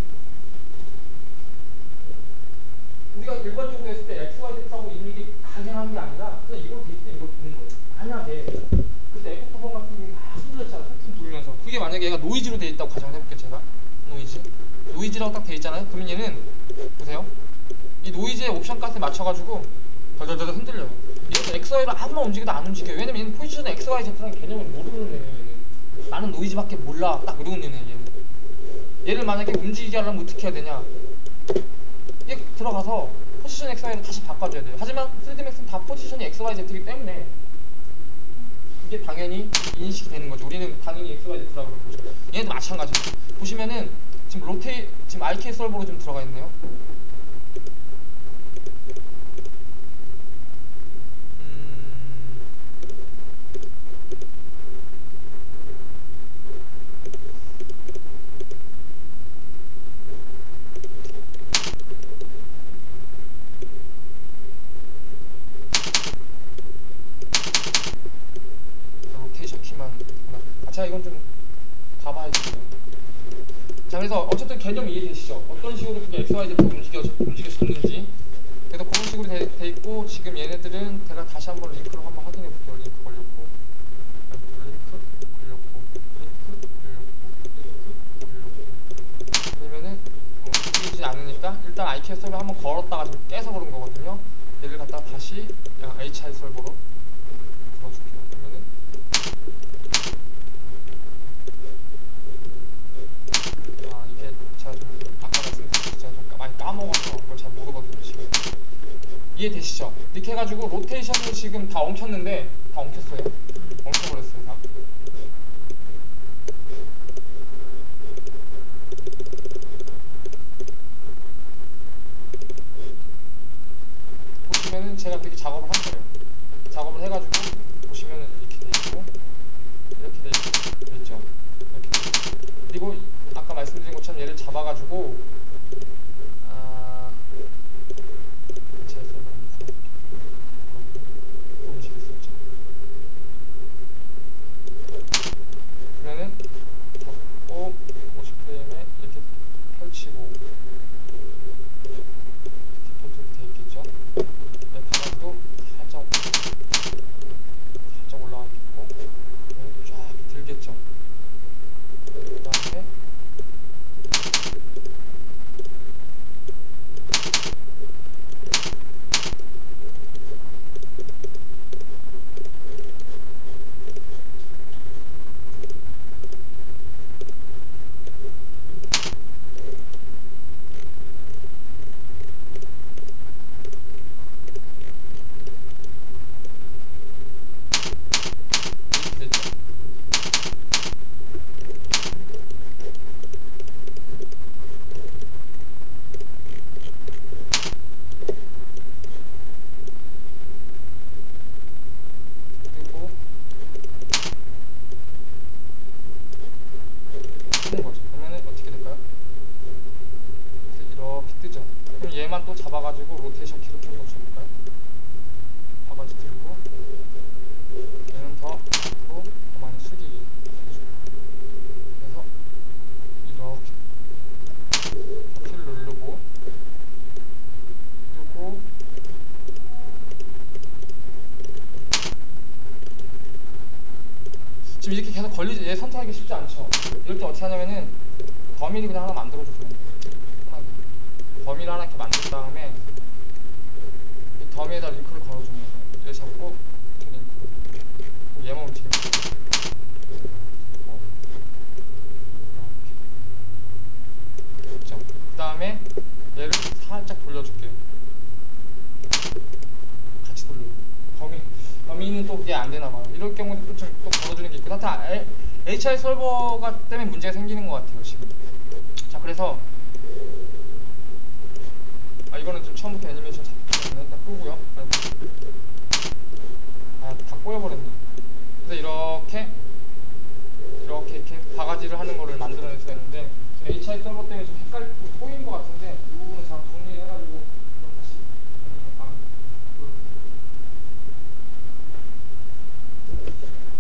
우리가 일반적으로 했을 때 엑스 와이 제트라고 있는 게 당연한 게 아니라 그냥 이걸 돼 있을 때 이걸 보는 거예요. 만약에 그때 에코토본 같은 경우에 막 흔들렸잖아. 폭풍 돌면서. 그게 만약에 얘가 노이즈로 되어 있다고 가정해 볼게요. 제가 노이즈 노이즈라고 딱 되어 있잖아요. 그러면 얘는 보세요. 이 노이즈의 옵션 값에 맞춰가지고 덜덜덜 흔들려요. 이래서 엑스 와이로 아무만 움직여도 안 움직여요. 왜냐면 얘는 포지션의 엑스 와이 제트라는 개념을 모르는 애예요. 얘는 나는 노이즈밖에 몰라. 딱 이러는 애예요. 얘는. 얘를 만약에 움직이게 하려면 어떻게 해야 되냐? 얘 들어가서 포지션 엑스 와이로 다시 바꿔줘야 돼요. 하지만 쓰리디 맥스는 다 포지션이 엑스 와이 제트이기 때문에 이게 당연히 인식이 되는 거죠. 우리는 당연히 엑스 와이 제트라고 그러는 거죠. 얘네도 마찬가지예요. 보시면은 지금 로테이 지금 아이케이 솔버로 좀 들어가 있네요. 자, 이건 좀 봐봐야지. 자, 그래서 어쨌든 개념 이해되시죠? 어떤 식으로 그게 엑스 와이 제트 움직여, 움직여졌는지. 그래서 그런 식으로 돼, 돼 있고, 지금 얘네들은 제가 다시 한번 링크로 한번 확인해 볼게요. 링크 걸렸고, 링크 걸렸고, 링크 걸렸고, 링크 걸렸고. 그러면은 어, 움직이지 않으니까 일단 아이케이 서버 한번 걸었다가 지금 깨서 그런 거거든요. 얘를 갖다가 다시 에이치아이 솔버로 들어줄게요. 그러면은 까먹어서 그걸 잘 모르거든요. 지금 이해되시죠? 이렇게 해가지고 로테이션을 지금 다 엉켰는데 다 엉켰어요. 엉켜버렸어요. 다. 보시면은 제가 그렇게 작업을 한 거예요. 작업을 해가지고 보시면은 이렇게 돼 있고 이렇게 돼 있고 돼 있죠. 이렇게 돼 있고. 그리고 아까 말씀드린 것처럼 얘를 잡아가지고 그러면은 잡고 오십 프레임에 이렇게 펼치고 디폴트로 되어 있겠죠. 네, 바닥도 살짝 살짝 올라가 있고 쫙 들겠죠. 그 다음에 얘만 또 잡아가지고 로테이션 키로 좀 더 줘볼까요? 바가지 들고 얘는 더 앞으로 더 많이 숙이게 해줘. 그래서 이렇게 바퀴를 누르고 그리고 지금 이렇게 계속 걸리지. 얘 선택하기 쉽지 않죠. 이럴 때 어떻게 하냐면은 범위를 그냥 하나 만들어줘요. 범위를 하나 이렇게 만든 다음에 이 더미에다 링크를 걸어주는 거예요. 얘 잡고 이렇게 링크를 얘만 움직이면 어. 이렇게 그렇죠. 그 다음에 얘를 살짝 돌려줄게요. 같이 돌려요. 범위, 범위는 또 이게 안 되나 봐요. 이럴 경우도 또 좀 또 걸어주는 게 있고. 하여튼 에- 에이치아이 서버가 때문에 문제가 생기는 것 같아요 지금. 자 그래서 아 이거는 좀 처음부터 애니메이션 잡히면 일단 끄고요. 아다 꼬여버렸네. 그래서 이렇게 이렇게 이렇게 바가지를 하는 거를 만들어낼 수가 있는데 에이치아이 서버 때문에 좀 헷갈리고 꼬인 것 같은데 이 부분은 잘 정리를 해가지고 이거 다시 음, 아, 그